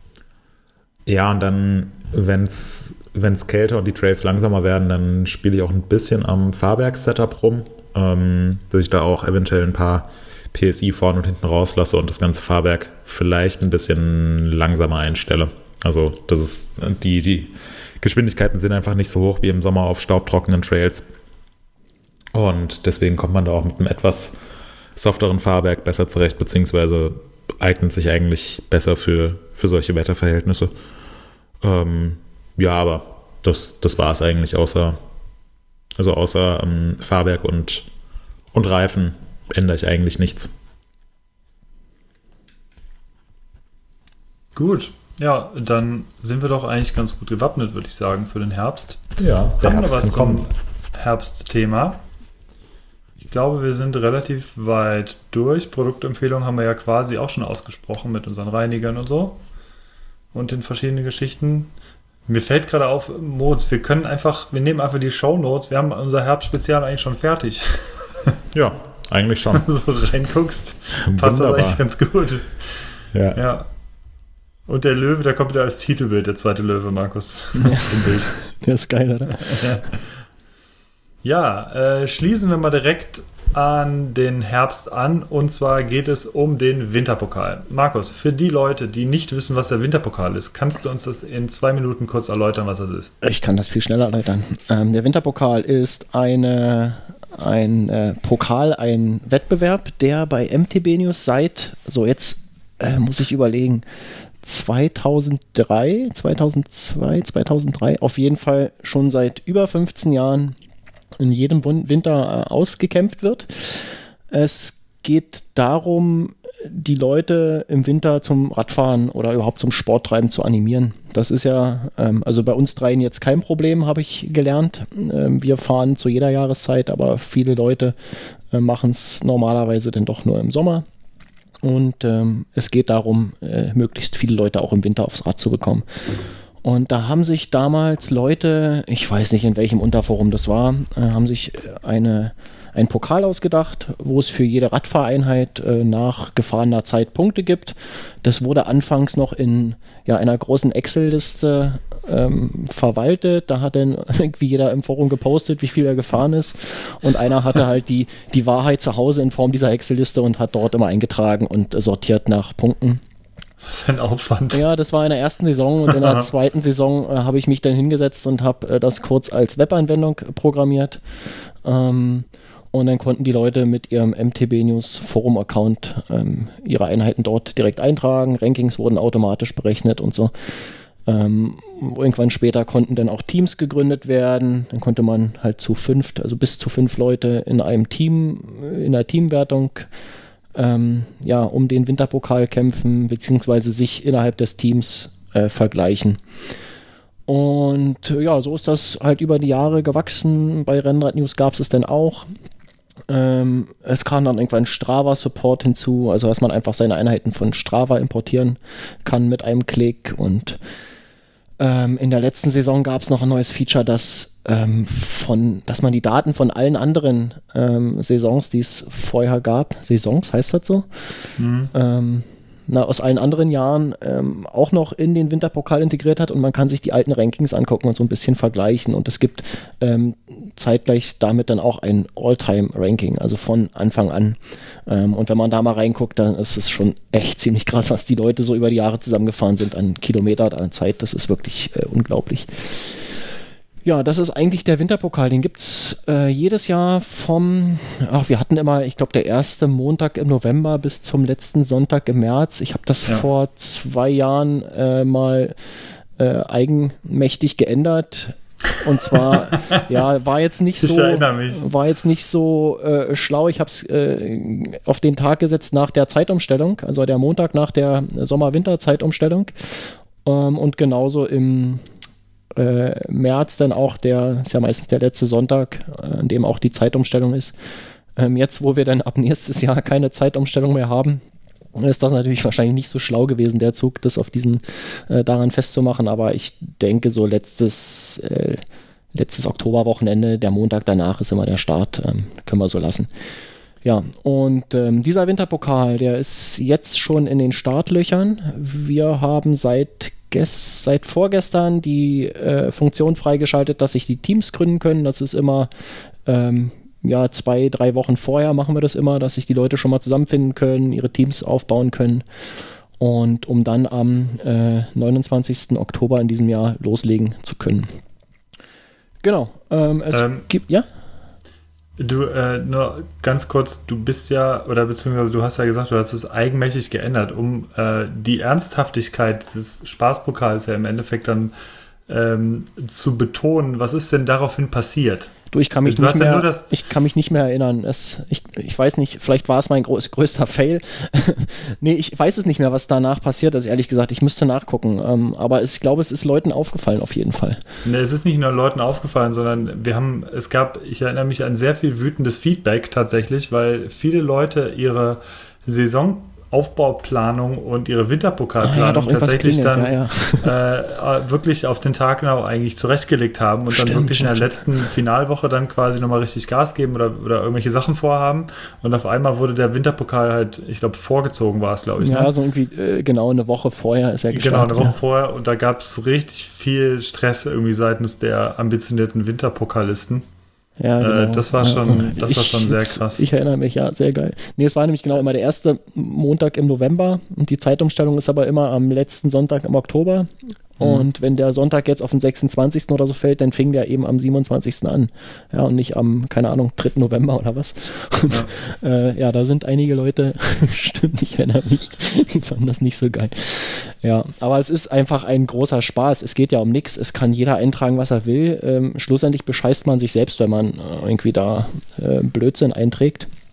dann, wenn es kälter und die Trails langsamer werden, dann spiele ich auch ein bisschen am Fahrwerk-Setup rum, dass ich da auch eventuell ein paar PSI vorne und hinten rauslasse und das ganze Fahrwerk vielleicht ein bisschen langsamer einstelle. Also das ist die Geschwindigkeiten sind einfach nicht so hoch wie im Sommer auf staubtrockenen Trails. Und deswegen kommt man da auch mit einem etwas softeren Fahrwerk besser zurecht, beziehungsweise eignet sich eigentlich besser für solche Wetterverhältnisse. Ja, aber das war es eigentlich, außer Fahrwerk und Reifen ändere ich eigentlich nichts. Gut, ja, dann sind wir doch eigentlich ganz gut gewappnet, würde ich sagen, für den Herbst. Ja, haben wir was zum Herbstthema? Ich glaube, wir sind relativ weit durch. Produktempfehlungen haben wir ja quasi auch schon ausgesprochen mit unseren Reinigern und so und den verschiedenen Geschichten. Mir fällt gerade auf, Moritz, wir nehmen einfach die Shownotes. Wir haben unser Herbstspezial eigentlich schon fertig. Ja, eigentlich schon. Wenn du so reinguckst, passt das eigentlich ganz gut. Ja. Und der Löwe, der kommt wieder als Titelbild, der zweite Löwe, Markus. Der ist geil, oder? Ja, schließen wir mal direkt an den Herbst an. Und zwar geht es um den Winterpokal. Markus, für die Leute, die nicht wissen, was der Winterpokal ist, kannst du uns das in 2 Minuten kurz erläutern, was das ist? Ich kann das viel schneller erläutern. Der Winterpokal ist ein Pokal, ein Wettbewerb, der bei MTB News muss ich überlegen, 2002, 2003, auf jeden Fall schon seit über 15 Jahren in jedem Winter ausgekämpft wird. Es geht darum, die Leute im Winter zum Radfahren oder überhaupt zum Sporttreiben zu animieren. Das ist ja, also bei uns dreien jetzt kein Problem, habe ich gelernt. Wir fahren zu jeder Jahreszeit, aber viele Leute machen es normalerweise dann doch nur im Sommer. Und es geht darum, möglichst viele Leute auch im Winter aufs Rad zu bekommen. Und da haben sich damals Leute, ich weiß nicht in welchem Unterforum das war, haben sich einen Pokal ausgedacht, wo es für jede Radfahreinheit nach gefahrener Zeit Punkte gibt. Das wurde anfangs noch in einer großen Excel-Liste verwaltet. Da hat dann irgendwie jeder im Forum gepostet, wie viel er gefahren ist. Und einer hatte halt die Wahrheit zu Hause in Form dieser Excel-Liste und hat dort immer eingetragen und sortiert nach Punkten. Was für ein Aufwand. Ja, das war in der ersten Saison und in der zweiten Saison habe ich mich dann hingesetzt und habe das kurz als Webanwendung programmiert. Und dann konnten die Leute mit ihrem MTB News Forum-Account ihre Einheiten dort direkt eintragen. Rankings wurden automatisch berechnet und so. Irgendwann später konnten dann auch Teams gegründet werden. Dann konnte man halt zu 5, also bis zu 5 Leute in einem Team, in der Teamwertung um den Winterpokal kämpfen, beziehungsweise sich innerhalb des Teams vergleichen. Und ja, so ist das halt über die Jahre gewachsen. Bei Rennrad News gab es dann auch. Es kam dann irgendwann Strava-Support hinzu, also dass man einfach seine Einheiten von Strava importieren kann mit einem Klick. Und in der letzten Saison gab es noch ein neues Feature, dass man die Daten von allen anderen Saisons, die es vorher gab, Saisons heißt das so, aus allen anderen Jahren auch noch in den Winterpokal integriert hat und man kann sich die alten Rankings angucken und so ein bisschen vergleichen und es gibt zeitgleich damit dann auch ein All-Time-Ranking, also von Anfang an. Und wenn man da mal reinguckt, dann ist es schon echt ziemlich krass, was die Leute so über die Jahre zusammengefahren sind an Kilometer, an Zeit, das ist wirklich unglaublich. Ja, das ist eigentlich der Winterpokal. Den gibt es jedes Jahr wir hatten immer, ich glaube, der erste Montag im November bis zum letzten Sonntag im März. Ich habe das vor 2 Jahren mal eigenmächtig geändert. Und zwar, war jetzt nicht so schlau. Ich habe es auf den Tag gesetzt nach der Zeitumstellung, also der Montag nach der Sommer-Winter-Zeitumstellung. Und genauso im März dann auch, ist ja meistens der letzte Sonntag, an dem auch die Zeitumstellung ist. Jetzt, wo wir dann ab nächstes Jahr keine Zeitumstellung mehr haben, ist das natürlich wahrscheinlich nicht so schlau gewesen, der Zug, das auf daran festzumachen, aber ich denke, so letztes Oktoberwochenende, der Montag danach ist immer der Start, können wir so lassen. Ja, und dieser Winterpokal, der ist jetzt schon in den Startlöchern. Wir haben seit vorgestern die Funktion freigeschaltet, dass sich die Teams gründen können. Das ist immer 2-3 Wochen vorher machen wir das immer, dass sich die Leute schon mal zusammenfinden können, ihre Teams aufbauen können und um dann am 29. Oktober in diesem Jahr loslegen zu können. Genau. Es gibt, ja? Du, nur ganz kurz, du bist ja, oder beziehungsweise du hast ja gesagt, du hast es eigenmächtig geändert, um die Ernsthaftigkeit des Spaßpokals ja im Endeffekt dann zu betonen. Was ist denn daraufhin passiert? Du, ich kann mich nicht mehr erinnern. Ich weiß nicht, vielleicht war es mein größter Fail. Nee, ich weiß es nicht mehr, was danach passiert ist, ehrlich gesagt. Ich müsste nachgucken. Aber ich glaube, es ist Leuten aufgefallen, auf jeden Fall. Nee, es ist nicht nur Leuten aufgefallen, sondern ich erinnere mich an sehr viel wütendes Feedback tatsächlich, weil viele Leute ihre Saisonaufbauplanung und ihre Winterpokalplanung tatsächlich dann wirklich auf den Tag genau eigentlich zurechtgelegt haben und dann wirklich in der letzten Finalwoche dann quasi nochmal richtig Gas geben oder irgendwelche Sachen vorhaben und auf einmal wurde der Winterpokal halt, ich glaube, vorgezogen war es, glaube ich. Ja, ne? So irgendwie genau eine Woche vorher ist er gestartet. Genau, eine Woche vorher und da gab es richtig viel Stress irgendwie seitens der ambitionierten Winterpokalisten. Ja, genau. Das war schon sehr krass. Ich erinnere mich, ja, sehr geil. Nee, es war nämlich genau immer der erste Montag im November und die Zeitumstellung ist aber immer am letzten Sonntag im Oktober. Und wenn der Sonntag jetzt auf den 26. oder so fällt, dann fing der eben am 27. an. Ja, und nicht am, keine Ahnung, 3. November oder was. Und, da sind einige Leute, stimmt, ich erinnere mich, die fanden das nicht so geil. Ja, aber es ist einfach ein großer Spaß. Es geht ja um nichts. Es kann jeder eintragen, was er will. Schlussendlich bescheißt man sich selbst, wenn man irgendwie da Blödsinn einträgt.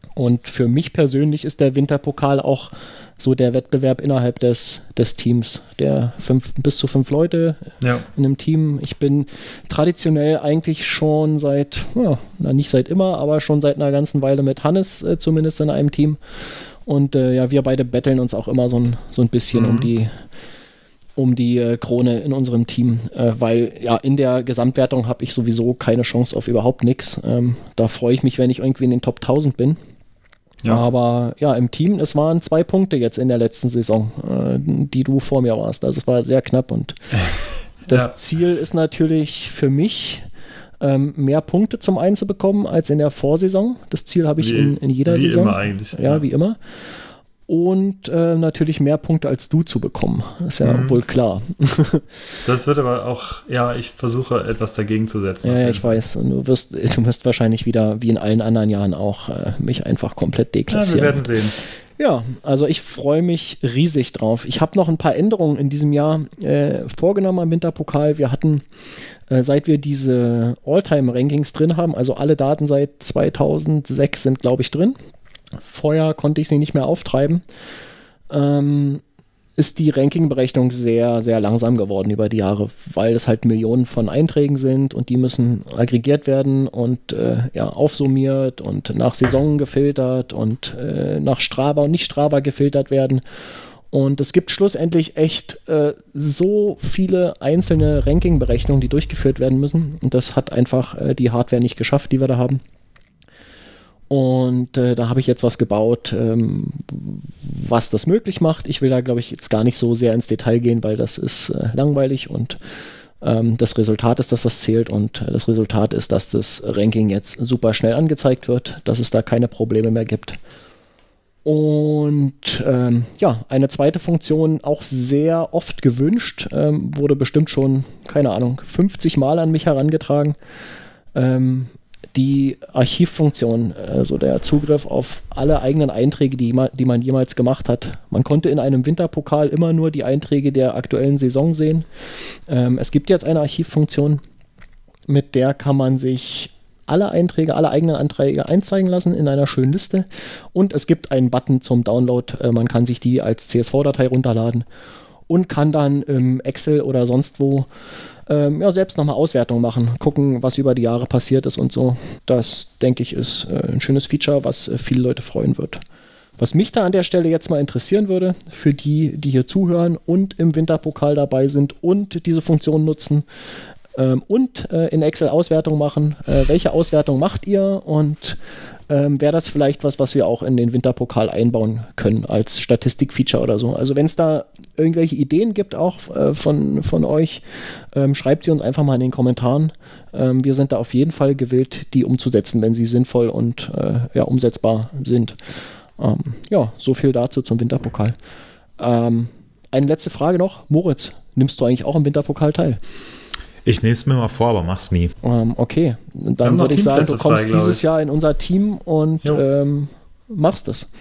Und für mich persönlich ist der Winterpokal auch so der Wettbewerb innerhalb des Teams, der bis zu 5 Leute in einem Team. Ich bin traditionell eigentlich schon nicht seit immer, aber schon seit einer ganzen Weile mit Hannes zumindest in einem Team. Und wir beide betteln uns auch immer so ein bisschen um die Krone in unserem Team, weil in der Gesamtwertung habe ich sowieso keine Chance auf überhaupt nichts. Da freue ich mich, wenn ich irgendwie in den Top 1000 bin. Ja. Aber im Team, es waren 2 Punkte jetzt in der letzten Saison, die du vor mir warst. Also es war sehr knapp und das Ziel ist natürlich für mich, mehr Punkte zum einen zu bekommen als in der Vorsaison. Das Ziel habe ich in jeder Saison. Wie immer eigentlich. Ja, wie immer. Und natürlich mehr Punkte als du zu bekommen. Das ist ja wohl klar. Das wird aber auch, ich versuche etwas dagegen zu setzen. Ja, ich weiß. Du wirst wahrscheinlich wieder, wie in allen anderen Jahren auch, mich einfach komplett deklassieren. Ja, wir werden sehen. Ja, also ich freue mich riesig drauf. Ich habe noch ein paar Änderungen in diesem Jahr vorgenommen am Winterpokal. Wir hatten, seit wir diese All-Time-Rankings drin haben, also alle Daten seit 2006 sind, glaube ich, drin. Vorher konnte ich sie nicht mehr auftreiben. Ist die Ranking-Berechnung sehr, sehr langsam geworden über die Jahre, weil es halt Millionen von Einträgen sind und die müssen aggregiert werden und aufsummiert und nach Saison gefiltert und nach Strava und nicht Strava gefiltert werden. Und es gibt schlussendlich echt so viele einzelne Ranking-Berechnungen, die durchgeführt werden müssen. Und das hat einfach die Hardware nicht geschafft, die wir da haben. Und da habe ich jetzt was gebaut, was das möglich macht. Ich will da, glaube ich, jetzt gar nicht so sehr ins Detail gehen, weil das ist langweilig und das Resultat ist das, was zählt. Und das Resultat ist, dass das Ranking jetzt super schnell angezeigt wird, dass es da keine Probleme mehr gibt. Und eine zweite Funktion, auch sehr oft gewünscht, wurde bestimmt schon, 50 Mal an mich herangetragen. Die Archivfunktion, also der Zugriff auf alle eigenen Einträge, die man jemals gemacht hat. Man konnte in einem Winterpokal immer nur die Einträge der aktuellen Saison sehen. Es gibt jetzt eine Archivfunktion, mit der kann man sich alle eigenen Einträge einzeigen lassen in einer schönen Liste. Und es gibt einen Button zum Download. Man kann sich die als CSV-Datei runterladen und kann dann im Excel oder sonst wo selbst nochmal Auswertungen machen, gucken, was über die Jahre passiert ist und so. Das, denke ich, ist ein schönes Feature, was viele Leute freuen wird. Was mich da an der Stelle jetzt mal interessieren würde, für die hier zuhören und im Winterpokal dabei sind und diese Funktion nutzen und in Excel Auswertungen machen, welche Auswertung macht ihr und wäre das vielleicht was wir auch in den Winterpokal einbauen können als Statistikfeature oder so. Also wenn es da irgendwelche Ideen gibt auch von euch, schreibt sie uns einfach mal in den Kommentaren. Wir sind da auf jeden Fall gewillt, die umzusetzen, wenn sie sinnvoll und umsetzbar sind. So viel dazu zum Winterpokal. Eine letzte Frage noch. Moritz, nimmst du eigentlich auch am Winterpokal teil? Ich nehme es mir mal vor, aber mach's nie. Okay, dann würde ich sagen, du kommst dieses Jahr in unser Team und machst es.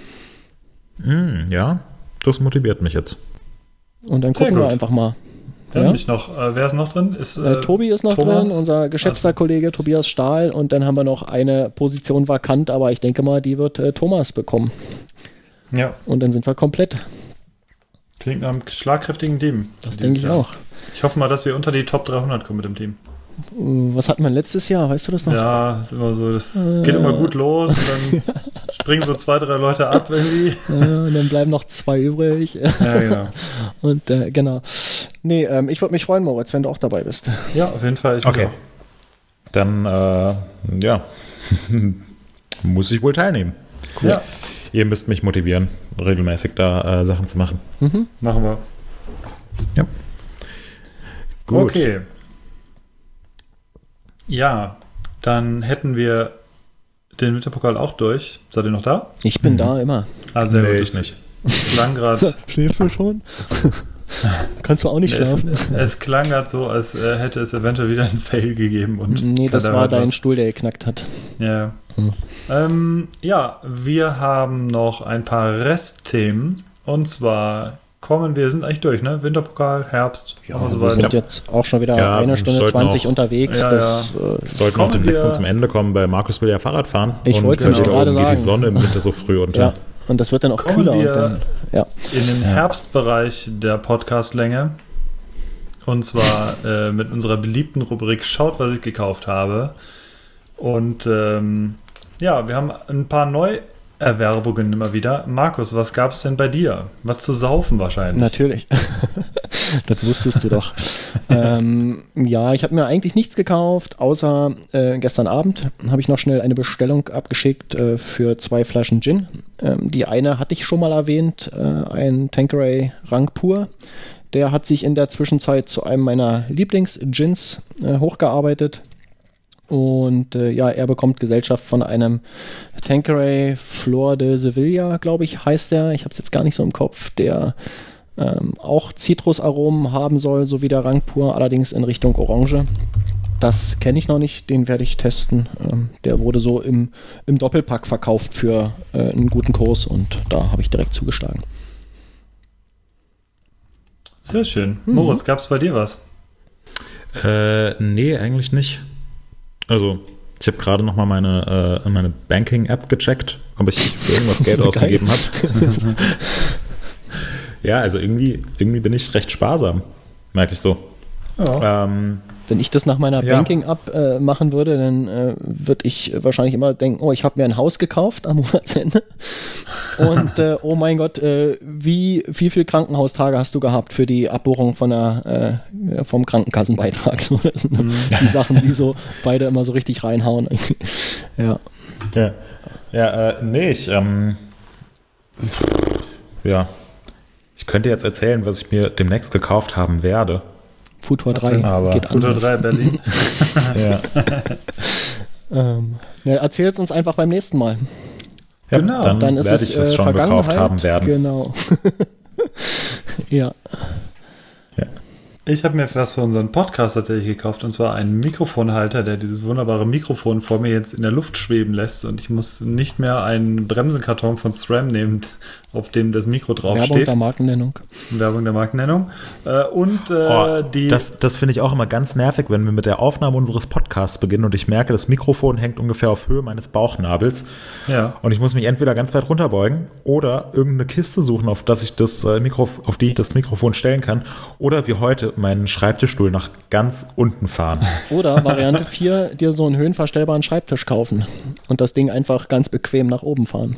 Ja, das motiviert mich jetzt. Und dann gucken wir einfach mal. Wer ist noch drin? Tobi ist noch drin, unser geschätzter Kollege Tobias Stahl. Und dann haben wir noch eine Position vakant, aber ich denke mal, die wird Thomas bekommen. Ja. Und dann sind wir komplett. Klingt nach einem schlagkräftigen Team. Das denke ich auch. Ich hoffe mal, dass wir unter die Top 300 kommen mit dem Team. Was hatten wir letztes Jahr? Weißt du das noch? Ja, ist immer so. Das geht immer gut los. Und dann springen so 2, 3 Leute ab irgendwie. Und dann bleiben noch 2 übrig. Ja, genau. Und genau. Nee, ich würde mich freuen, Moritz, wenn du auch dabei bist. Ja, auf jeden Fall. Okay. Auch. Dann, muss ich wohl teilnehmen. Cool. Ja. Ihr müsst mich motivieren, regelmäßig da Sachen zu machen. Machen wir. Ja. Gut. Okay. Ja, dann hätten wir den Winterpokal auch durch. Seid ihr noch da? Ich bin da immer. Sehr gut. Ich nicht. Klang gerade. Schläfst du schon? Kannst du auch nicht schlafen? Es klang gerade so, als hätte es eventuell wieder einen Fail gegeben. Nee, das war dein Stuhl, der geknackt hat. Ja. Wir haben noch ein paar Restthemen. Und zwar kommen wir, sind eigentlich durch, ne? Winterpokal, Herbst, wir sind jetzt auch schon wieder 1 Stunde 20 unterwegs. Es sollten auch demnächst zum Ende kommen, weil Markus will ja Fahrrad fahren. Ich wollte nämlich gerade sagen. Geht die Sonne im Winter so früh unter. Ja, und das wird dann auch kühler. Und dann, in den Herbstbereich der Podcastlänge. Und zwar mit unserer beliebten Rubrik Schaut, was ich gekauft habe. Und wir haben ein paar Neuerwerbungen immer wieder. Markus, was gab es denn bei dir? Was zu saufen wahrscheinlich? Natürlich. Das wusstest du doch. Ich habe mir eigentlich nichts gekauft, außer gestern Abend habe ich noch schnell eine Bestellung abgeschickt für 2 Flaschen Gin. Die eine hatte ich schon mal erwähnt, ein Tanqueray Rangpur. Der hat sich in der Zwischenzeit zu einem meiner Lieblings-Gins hochgearbeitet. Und er bekommt Gesellschaft von einem Tanqueray Flor de Sevilla, glaube ich, heißt der. Ich habe es jetzt gar nicht so im Kopf, der auch Zitrusaromen haben soll, so wie der Rangpur, allerdings in Richtung Orange. Das kenne ich noch nicht, den werde ich testen. Der wurde so im Doppelpack verkauft für einen guten Kurs und da habe ich direkt zugeschlagen. Sehr schön. Moritz, gab es bei dir was? Nee, eigentlich nicht. Also, ich habe gerade nochmal meine Banking-App gecheckt, ob ich für irgendwas Geld ausgegeben habe. Ja, also irgendwie bin ich recht sparsam, merke ich so. Ja. Wenn ich das nach meiner Banking-App machen würde, dann würde ich wahrscheinlich immer denken, ich habe mir ein Haus gekauft am Monatsende und oh mein Gott, wie viel Krankenhaustage hast du gehabt für die Abbuchung vom Krankenkassenbeitrag? So, das sind die Sachen, die so beide immer so richtig reinhauen. Ich könnte jetzt erzählen, was ich mir demnächst gekauft haben werde. Futur 3 geht Futur 3 Berlin. Erzähl es uns einfach beim nächsten Mal. Ja, genau. Dann ist werde ich es schon gekauft haben werden. Genau. Ja. Ich habe mir was für unseren Podcast tatsächlich gekauft, und zwar einen Mikrofonhalter, der dieses wunderbare Mikrofon vor mir jetzt in der Luft schweben lässt, und ich muss nicht mehr einen Bremsenkarton von SRAM nehmen, auf dem das Mikro draufsteht. Werbung der Markennennung. Das finde ich auch immer ganz nervig, wenn wir mit der Aufnahme unseres Podcasts beginnen und ich merke, das Mikrofon hängt ungefähr auf Höhe meines Bauchnabels. Ja. Und ich muss mich entweder ganz weit runterbeugen oder irgendeine Kiste suchen, auf die ich das Mikrofon stellen kann, oder wie heute meinen Schreibtischstuhl nach ganz unten fahren. Oder Variante 4, dir so einen höhenverstellbaren Schreibtisch kaufen und das Ding einfach ganz bequem nach oben fahren.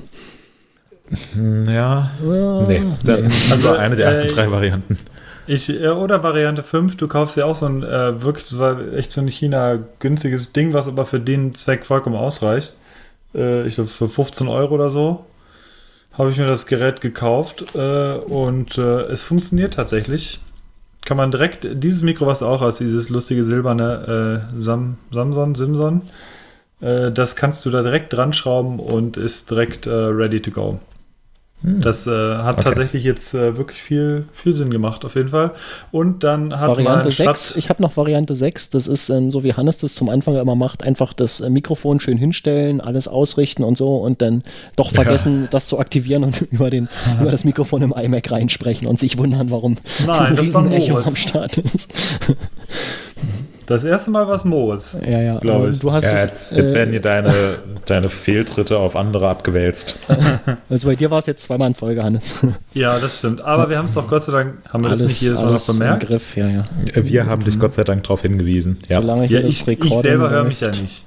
Ja, nee. Also eine der ersten 3 Varianten. Oder Variante 5, du kaufst ja auch so ein, das war echt so ein China günstiges Ding, was aber für den Zweck vollkommen ausreicht. Ich glaube für 15 € oder so habe ich mir das Gerät gekauft und es funktioniert tatsächlich. Kann man direkt, dieses Mikro, was du auch hast, dieses lustige silberne Simson, das kannst du da direkt dran schrauben und ist direkt ready to go. Das hat tatsächlich jetzt wirklich viel Sinn gemacht, auf jeden Fall. Und dann hat Variante 6, ich habe noch Variante 6, das ist so wie Hannes das zum Anfang immer macht, einfach das Mikrofon schön hinstellen, alles ausrichten und so und dann doch vergessen, das zu aktivieren und über das Mikrofon im iMac reinsprechen und sich wundern, warum so ein Riesen-Echo am Start ist. Das erste Mal war es Moritz. Ja, glaube ich. Du hast jetzt werden hier deine Fehltritte auf andere abgewälzt. Also bei dir war es jetzt zweimal in Folge, Hannes. Ja, das stimmt. Aber wir haben es doch Gott sei Dank, haben wir das nicht jedes Mal noch bemerkt? Im Griff, ja. Wir haben dich Gott sei Dank darauf hingewiesen. Ja. Solange hier das Rekord ich selber höre mich ja nicht.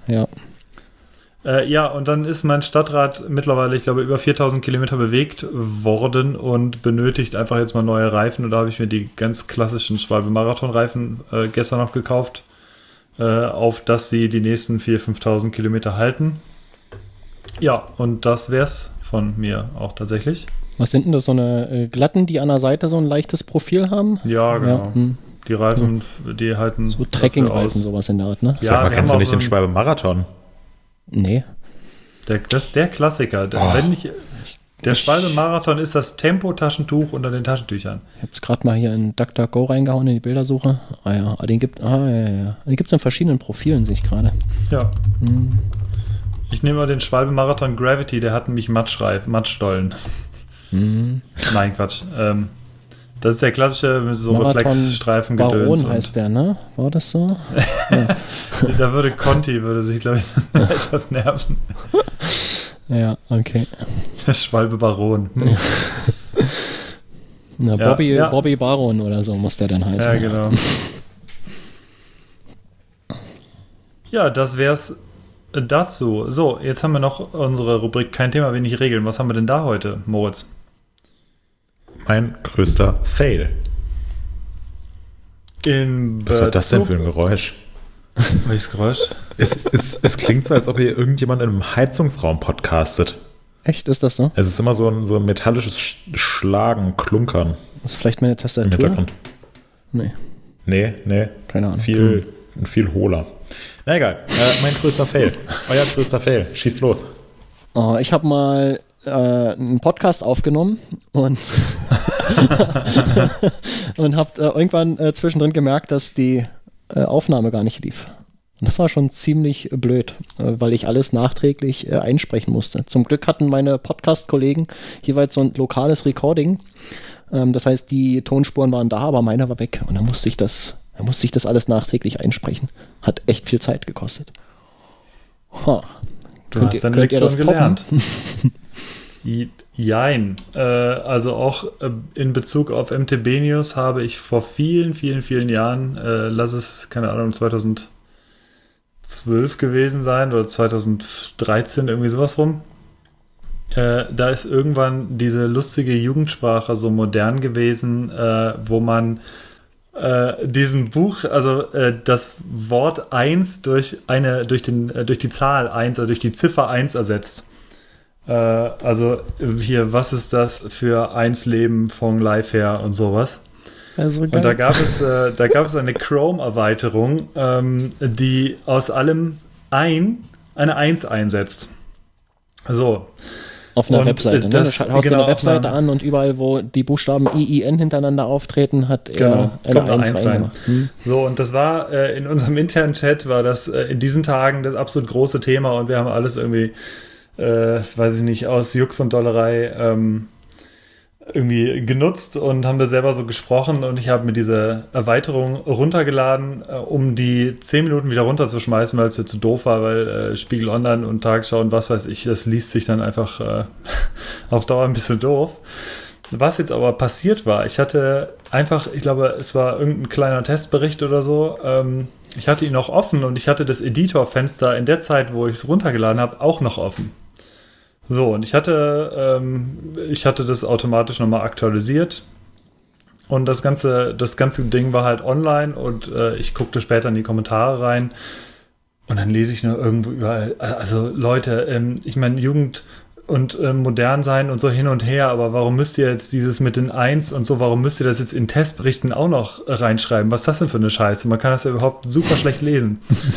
Ja. Und dann ist mein Stadtrad mittlerweile, ich glaube, über 4000 Kilometer bewegt worden und benötigt einfach jetzt mal neue Reifen. Und da habe ich mir die ganz klassischen Schwalbe-Marathon-Reifen gestern noch gekauft, auf dass sie die nächsten 4.000, 5.000 Kilometer halten. Ja, und das wär's von mir auch tatsächlich. Was sind denn das, so eine glatten, die an der Seite so ein leichtes Profil haben? Ja, genau. Ja, die Reifen, die halten so Trekking-Reifen, sowas in der Art, ne? Ja, sag mal, kennst du nicht den Schwalbe-Marathon? Nee. Das ist der Klassiker. Der Schwalbe-Marathon ist das Tempo-Taschentuch unter den Taschentüchern. Ich habe es gerade mal hier in DuckDuckGo reingehauen in die Bildersuche. Den gibt es in verschiedenen Profilen, sehe ich gerade. Ja. Ich nehme mal den Schwalbe-Marathon Gravity, der hat nämlich Matschstollen. Nein, Quatsch. Das ist der klassische mit so Reflexstreifen Baron heißt der, ne? War das so? Ja. Da würde sich, glaube ich, etwas nerven. Ja, okay. Der Schwalbe Baron. Ja. Na, Bobby Baron oder so muss der dann heißen. Ja, genau. Ja, das wär's dazu. So, jetzt haben wir noch unsere Rubrik Kein Thema, wenig Regeln. Was haben wir denn da heute, Moritz? Mein größter Fail. Was war das denn für ein Geräusch? Welches Geräusch? Es klingt so, als ob hier irgendjemand in einem Heizungsraum podcastet. Echt, ist das so? Es ist immer so ein metallisches Schlagen, Klunkern. Das ist vielleicht meine Tastatur? Nee. Keine Ahnung. Viel hohler. Na egal, mein größter Fail. Euer größter Fail. Schießt los. Oh, ich habe mal einen Podcast aufgenommen und und habe irgendwann zwischendrin gemerkt, dass die Aufnahme gar nicht lief. Und das war schon ziemlich blöd, weil ich alles nachträglich einsprechen musste. Zum Glück hatten meine Podcast-Kollegen jeweils so ein lokales Recording. Das heißt, die Tonspuren waren da, aber meiner war weg. Und dann musste ich das alles nachträglich einsprechen. Hat echt viel Zeit gekostet. Könnt ihr das gelernt? Jein. Also auch in Bezug auf MTB News habe ich vor vielen, vielen, vielen Jahren, lass es, keine Ahnung, 2012 gewesen sein oder 2013, irgendwie sowas rum. Da ist irgendwann diese lustige Jugendsprache so modern gewesen, wo man diesen Buch, also das Wort 1 durch die Zahl 1, also durch die Ziffer 1 ersetzt. Also hier, was ist das für 1 Leben von Live her und sowas. Also und da gab es eine Chrome-Erweiterung, die aus allem eine 1 einsetzt. So. Auf einer Webseite, ne? Du haust dir eine Webseite an und überall, wo die Buchstaben IIN hintereinander auftreten, hat er eine 1 reingemacht. So, und das war in unserem internen Chat, war das in diesen Tagen das absolut große Thema und wir haben alles irgendwie, weiß ich nicht, aus Jux und Dollerei irgendwie genutzt und haben da selber so gesprochen und ich habe mir diese Erweiterung runtergeladen, um die 10 Minuten wieder runterzuschmeißen, weil es zu doof war, weil Spiegel Online und Tagesschau und was weiß ich, das liest sich dann einfach auf Dauer ein bisschen doof. Was jetzt aber passiert war, ich hatte einfach, ich glaube, es war irgendein kleiner Testbericht oder so, ich hatte ihn noch offen und ich hatte das Editorfenster in der Zeit, wo ich es runtergeladen habe, auch noch offen. So, und ich hatte das automatisch nochmal aktualisiert und das ganze Ding war halt online und ich guckte später in die Kommentare rein und dann lese ich nur irgendwo überall, also Leute, ich meine, Jugend und modern sein und so hin und her, aber warum müsst ihr jetzt dieses mit den 1 und so, warum müsst ihr das jetzt in Testberichten auch noch reinschreiben? Was ist das denn für eine Scheiße? Man kann das ja überhaupt super schlecht lesen.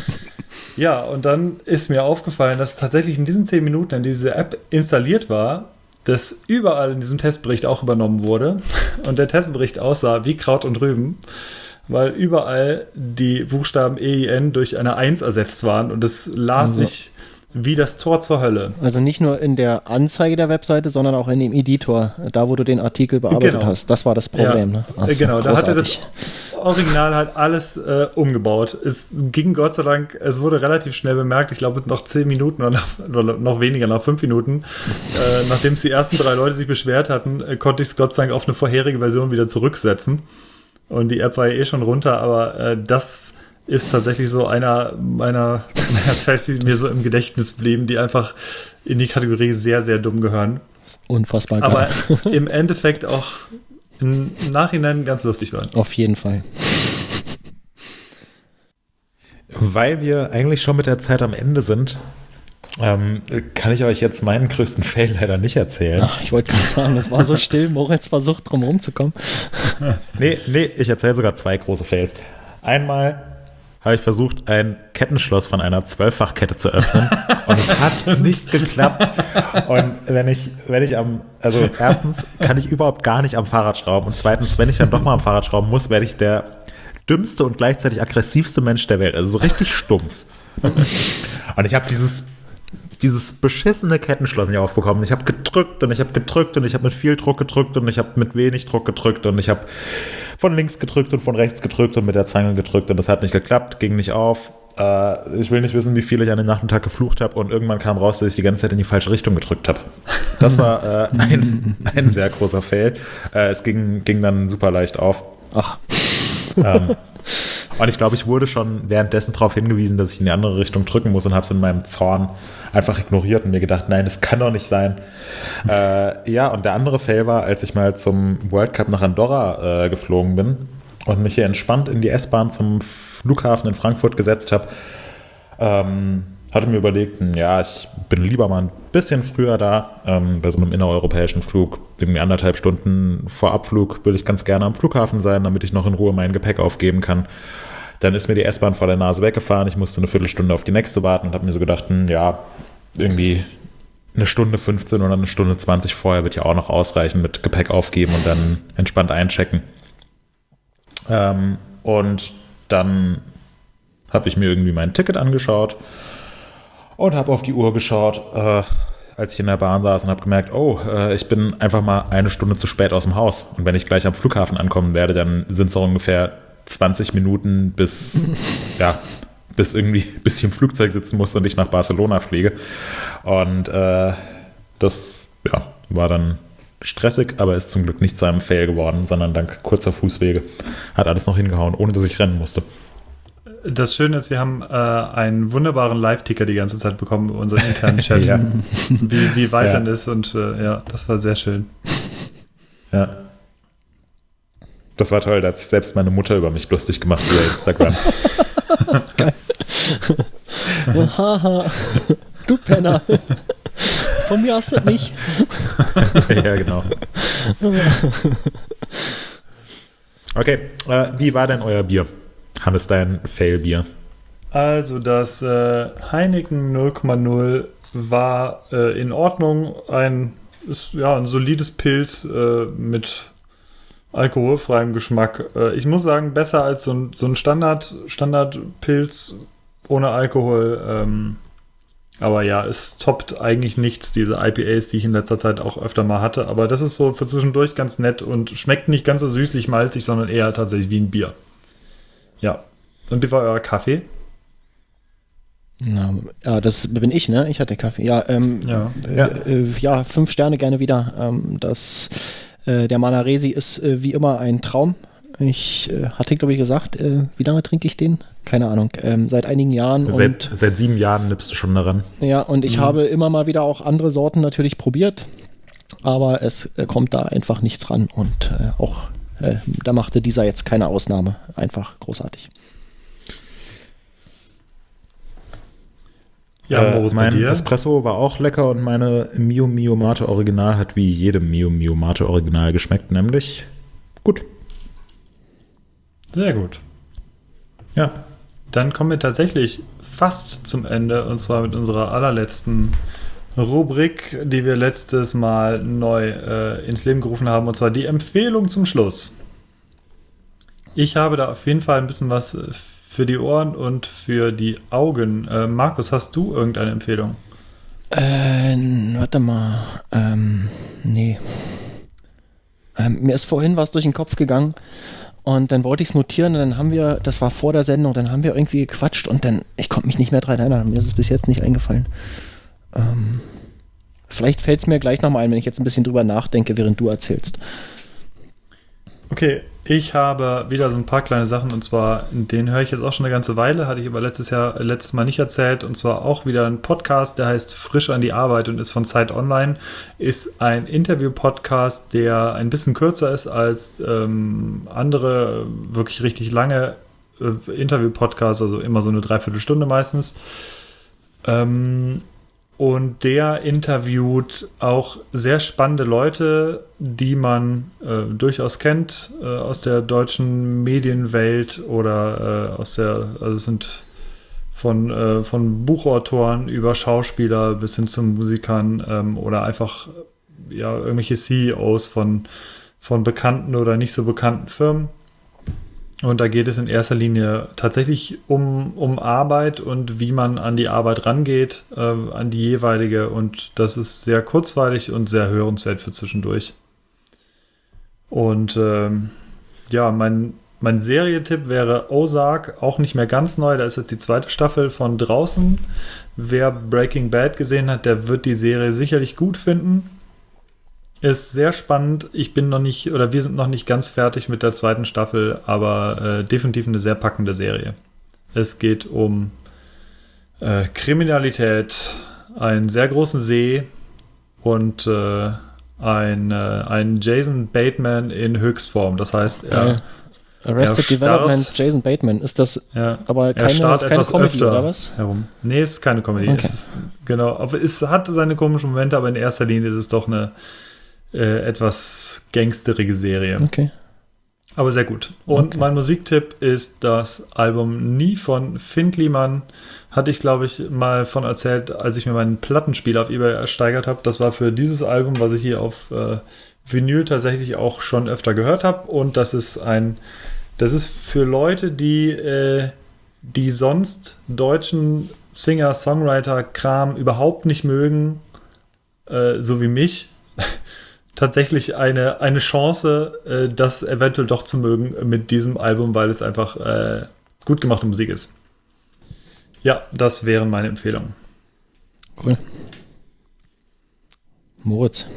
Ja, und dann ist mir aufgefallen, dass tatsächlich in diesen 10 Minuten, in diese App installiert war, das überall in diesem Testbericht auch übernommen wurde und der Testbericht aussah wie Kraut und Rüben, weil überall die Buchstaben EIN durch eine 1 ersetzt waren und es las sich wie das Tor zur Hölle. Also nicht nur in der Anzeige der Webseite, sondern auch in dem Editor, da wo du den Artikel bearbeitet hast. Das war das Problem. Ja, ne? Achso, genau, da hatte das Original halt alles umgebaut. Es ging Gott sei Dank, es wurde relativ schnell bemerkt, ich glaube noch 10 Minuten oder noch weniger, nach 5 Minuten, nachdem es die ersten 3 Leute sich beschwert hatten, konnte ich es Gott sei Dank auf eine vorherige Version wieder zurücksetzen. Und die App war ja eh schon runter, aber das ist tatsächlich so einer meiner Fails, die mir so im Gedächtnis blieben, die einfach in die Kategorie sehr, sehr dumm gehören. Unfassbar geil. Aber im Endeffekt auch im Nachhinein ganz lustig waren. Auf jeden Fall. Weil wir eigentlich schon mit der Zeit am Ende sind, kann ich euch jetzt meinen größten Fail leider nicht erzählen. Ach, ich wollte gerade sagen, es war so still, Moritz versucht drum rumzukommen. Nee, ich erzähle sogar 2 große Fails. Einmal habe ich versucht, ein Kettenschloss von einer 12-fach-Kette zu öffnen und es hat nicht geklappt. Und also erstens kann ich überhaupt gar nicht am Fahrrad schrauben und zweitens, wenn ich dann doch mal am Fahrrad schrauben muss, werde ich der dümmste und gleichzeitig aggressivste Mensch der Welt. Also so richtig stumpf. Und ich habe dieses beschissene Kettenschloss nicht aufbekommen. Ich habe gedrückt und ich habe gedrückt und ich habe mit viel Druck gedrückt und ich habe mit wenig Druck gedrückt und ich habe von links gedrückt und von rechts gedrückt und mit der Zange gedrückt und das hat nicht geklappt, ging nicht auf. Ich will nicht wissen, wie viel ich an den Nachmittag geflucht habe und irgendwann kam raus, dass ich die ganze Zeit in die falsche Richtung gedrückt habe. Das war ein sehr großer Fail. Es ging dann super leicht auf. Ach. Und ich glaube, ich wurde schon währenddessen darauf hingewiesen, dass ich in die andere Richtung drücken muss und habe es in meinem Zorn einfach ignoriert und mir gedacht, nein, das kann doch nicht sein. Ja, und der andere Fail war, als ich mal zum World Cup nach Andorra geflogen bin und mich hier entspannt in die S-Bahn zum Flughafen in Frankfurt gesetzt habe, hatte mir überlegt, ja, ich bin lieber mal ein bisschen früher da, bei so einem innereuropäischen Flug, irgendwie 1,5 Stunden vor Abflug will ich ganz gerne am Flughafen sein, damit ich noch in Ruhe mein Gepäck aufgeben kann. Dann ist mir die S-Bahn vor der Nase weggefahren, ich musste eine Viertelstunde auf die nächste warten und habe mir so gedacht, ja, irgendwie 1:15 oder 1:20 vorher wird ja auch noch ausreichen mit Gepäck aufgeben und dann entspannt einchecken. Und dann habe ich mir irgendwie mein Ticket angeschaut und habe auf die Uhr geschaut, als ich in der Bahn saß und habe gemerkt, ich bin einfach mal 1 Stunde zu spät aus dem Haus. Und wenn ich gleich am Flughafen ankommen werde, dann sind es so ungefähr 20 Minuten bis ich im Flugzeug sitzen muss und ich nach Barcelona fliege. Und das war dann stressig, aber ist zum Glück nicht zu einem Fail geworden, sondern dank kurzer Fußwege hat alles noch hingehauen, ohne dass ich rennen musste. Das Schöne ist, wir haben einen wunderbaren Live-Ticker die ganze Zeit bekommen über unseren internen Chat, Ja. wie weit dann ist und das war sehr schön. Ja. Das war toll, da hat sich selbst meine Mutter über mich lustig gemacht über Instagram. Geil. Haha, du Penner. Von mir hast du das nicht. Ja, genau. Okay, wie war denn euer Bier? Hannes, dein Fail-Bier? Also das Heineken 0,0 war in Ordnung, ein solides Pilz mit alkoholfreiem Geschmack. Ich muss sagen, besser als so ein Standardpilz ohne Alkohol. Aber ja, es toppt eigentlich nichts, diese IPAs, die ich in letzter Zeit auch öfter mal hatte. Aber das ist so für zwischendurch ganz nett und schmeckt nicht ganz so süßlich-malzig, sondern eher tatsächlich wie ein Bier. Ja. Und wie war euer Kaffee? Ja, das bin ich, ne? Ich hatte Kaffee. Ja, 5 Sterne gerne wieder. Der Manaresi ist wie immer ein Traum. Ich hatte, glaube ich, gesagt, wie lange trinke ich den? Keine Ahnung. Seit einigen Jahren. Seit 7 Jahren nippst du schon daran. Ja, und ich habe immer mal wieder auch andere Sorten natürlich probiert. Aber es kommt da einfach nichts ran. Und da machte dieser jetzt keine Ausnahme. Einfach großartig. Ja, mein Espresso war auch lecker und meine Mio Mio Mate Original hat wie jede Mio Mio Mate Original geschmeckt, nämlich gut. Sehr gut. Ja. Dann kommen wir tatsächlich fast zum Ende und zwar mit unserer allerletzten Rubrik, die wir letztes Mal neu ins Leben gerufen haben, und zwar die Empfehlung zum Schluss. Ich habe da auf jeden Fall ein bisschen was für die Ohren und für die Augen. Markus, hast du irgendeine Empfehlung? Warte mal. Nee. Mir ist vorhin was durch den Kopf gegangen und dann wollte ich es notieren und dann haben wir, das war vor der Sendung, dann haben wir irgendwie gequatscht und dann, ich konnte mich nicht mehr dran erinnern, mir ist es bis jetzt nicht eingefallen. Vielleicht fällt es mir gleich nochmal ein, wenn ich jetzt ein bisschen drüber nachdenke, während du erzählst. Okay, ich habe wieder so ein paar kleine Sachen und zwar, den höre ich jetzt auch schon eine ganze Weile, hatte ich aber letztes Mal nicht erzählt, und zwar auch wieder ein Podcast, der heißt Frisch an die Arbeit und ist von Zeit Online, ist ein Interview-Podcast, der ein bisschen kürzer ist als andere wirklich richtig lange Interview-Podcasts, also immer so eine Dreiviertelstunde meistens. Und der interviewt auch sehr spannende Leute, die man durchaus kennt aus der deutschen Medienwelt oder also sind von Buchautoren über Schauspieler bis hin zu Musikern oder einfach irgendwelche CEOs von bekannten oder nicht so bekannten Firmen. Und da geht es in erster Linie tatsächlich um Arbeit und wie man an die Arbeit rangeht, an die jeweilige. Und das ist sehr kurzweilig und sehr hörenswert für zwischendurch. Und ja, mein Serientipp wäre Ozark, auch nicht mehr ganz neu. Da ist jetzt die 2. Staffel von draußen. Wer Breaking Bad gesehen hat, der wird die Serie sicherlich gut finden. Ist sehr spannend. Wir sind noch nicht ganz fertig mit der 2. Staffel, aber definitiv eine sehr packende Serie. Es geht um Kriminalität, einen sehr großen See und ein Jason Bateman in Höchstform. Das heißt, Arrested Development, Jason Bateman. Ist das aber keine Comedy oder was? Herum. Nee, es ist keine Comedy. Okay. Aber es hat seine komischen Momente, aber in erster Linie ist es doch eine etwas gangsterige Serie. Okay. Aber sehr gut. Und mein Musiktipp ist das Album Nie von Finn Kliman. Hatte ich, glaube ich, mal von erzählt, als ich mir meinen Plattenspieler auf eBay ersteigert habe. Das war für dieses Album, was ich hier auf Vinyl tatsächlich auch schon öfter gehört habe. Und das ist für Leute, die sonst deutschen Singer-Songwriter-Kram überhaupt nicht mögen, so wie mich, tatsächlich eine Chance, das eventuell doch zu mögen mit diesem Album, weil es einfach gut gemachte Musik ist. Ja, das wären meine Empfehlungen. Cool. Moritz?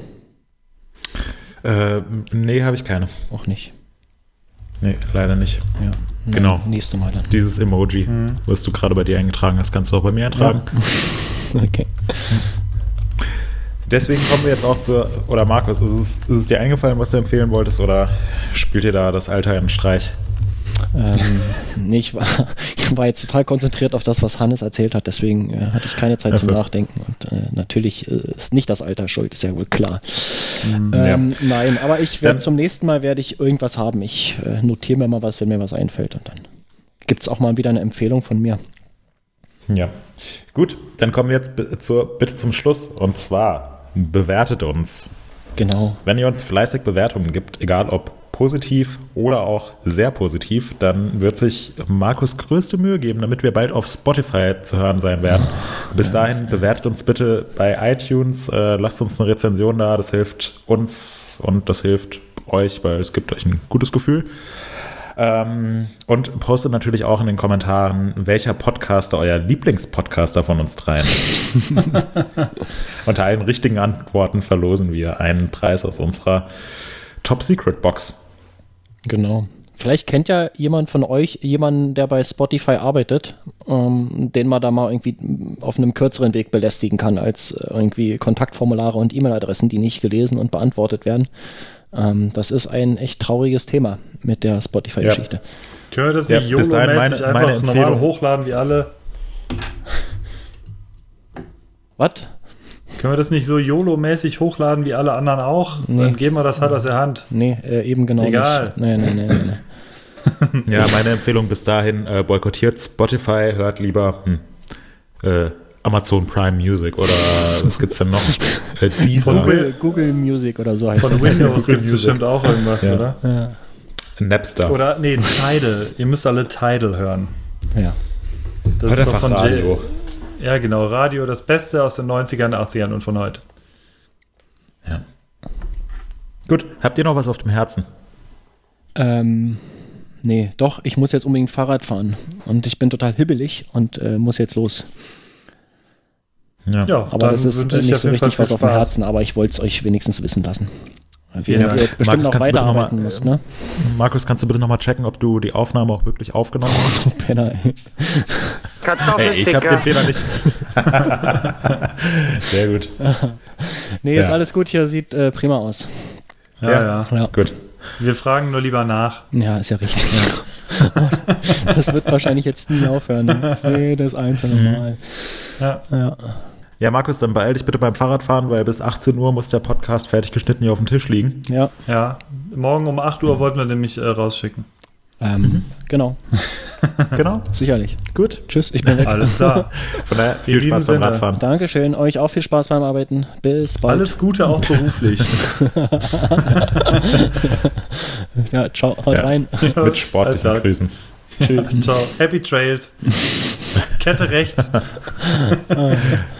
Nee, habe ich keine. Auch nicht. Nee, leider nicht. Ja. Genau. Nächste Mal dann. Dieses Emoji, was du gerade bei dir eingetragen hast, kannst du auch bei mir eintragen. Ja. Okay. Deswegen kommen wir jetzt auch oder Markus, ist es dir eingefallen, was du empfehlen wolltest, oder spielt dir da das Alter einen Streich? Nee, ich war jetzt total konzentriert auf das, was Hannes erzählt hat, deswegen hatte ich keine Zeit zum Nachdenken. Und natürlich ist nicht das Alter schuld, ist ja wohl klar. Nein, aber zum nächsten Mal werde ich irgendwas haben. Ich notiere mir mal was, wenn mir was einfällt, und dann gibt es auch mal wieder eine Empfehlung von mir. Ja, gut, dann kommen wir jetzt bitte zum Schluss, und zwar bewertet uns. Genau. Wenn ihr uns fleißig Bewertungen gibt, egal ob positiv oder auch sehr positiv, dann wird sich Markus größte Mühe geben, damit wir bald auf Spotify zu hören sein werden. Bis dahin bewertet uns bitte bei iTunes, lasst uns eine Rezension da, das hilft uns und das hilft euch, weil es gibt euch ein gutes Gefühl. Und postet natürlich auch in den Kommentaren, welcher Podcaster euer Lieblingspodcaster von uns dreien ist. Unter allen richtigen Antworten verlosen wir einen Preis aus unserer Top-Secret-Box. Genau. Vielleicht kennt ja jemand von euch jemanden, der bei Spotify arbeitet, den man da mal irgendwie auf einem kürzeren Weg belästigen kann, als irgendwie Kontaktformulare und E-Mail-Adressen, die nicht gelesen und beantwortet werden. Das ist ein echt trauriges Thema mit der Spotify-Geschichte. Ja. Können wir das nicht YOLO-mäßig einfach normal hochladen wie alle? Was? Können wir das nicht so YOLO-mäßig hochladen wie alle anderen auch? Nee. Dann geben wir das halt aus der Hand. Nee, eben genau Egal. nicht. Nee. Ja, meine Empfehlung bis dahin, boykottiert Spotify, hört lieber Amazon Prime Music oder was gibt's denn noch? Google Music oder so heißt Von Windows gibt es bestimmt auch irgendwas, oder? Ja. Napster. Oder, nee, Tidal. Ihr müsst alle Tidal hören. Ja. Das Hört ist doch einfach von Radio. Ja, genau. Radio, das Beste aus den 90ern, 80ern und von heute. Ja. Gut, habt ihr noch was auf dem Herzen? Nee, doch, ich muss jetzt unbedingt Fahrrad fahren. Und ich bin total hibbelig und muss jetzt los. Ja. Aber das ist nicht so richtig was auf dem Herzen, aber ich wollte es euch wenigstens wissen lassen. Ihr jetzt bestimmt Markus, noch weiterarbeiten müsst, ne? Markus, kannst du bitte nochmal checken, ob du die Aufnahme auch wirklich aufgenommen hast? Penner, ey. Ey, ich habe den Fehler nicht. Sehr gut. Nee, ist alles gut, hier sieht prima aus. Ja. Gut. Wir fragen nur lieber nach. Ja, ist ja richtig. Das wird wahrscheinlich jetzt nie aufhören. Ne? Jedes einzelne Mal. Ja. Ja, Markus, dann beeil dich bitte beim Fahrradfahren, weil bis 18 Uhr muss der Podcast fertig geschnitten hier auf dem Tisch liegen. Ja. Morgen um 8 Uhr wollten wir nämlich rausschicken. Genau. Genau. Sicherlich. Gut. Tschüss, ich bin weg. Alles klar. Von daher viel In diesem Spaß beim Sinne. Radfahren. Dankeschön, euch auch viel Spaß beim Arbeiten. Bis bald. Alles Gute auch beruflich. Ja, ciao, haut rein. Mit sportlichen Alles klar. Grüßen. Tschüss. Ciao. Happy Trails. Kette rechts.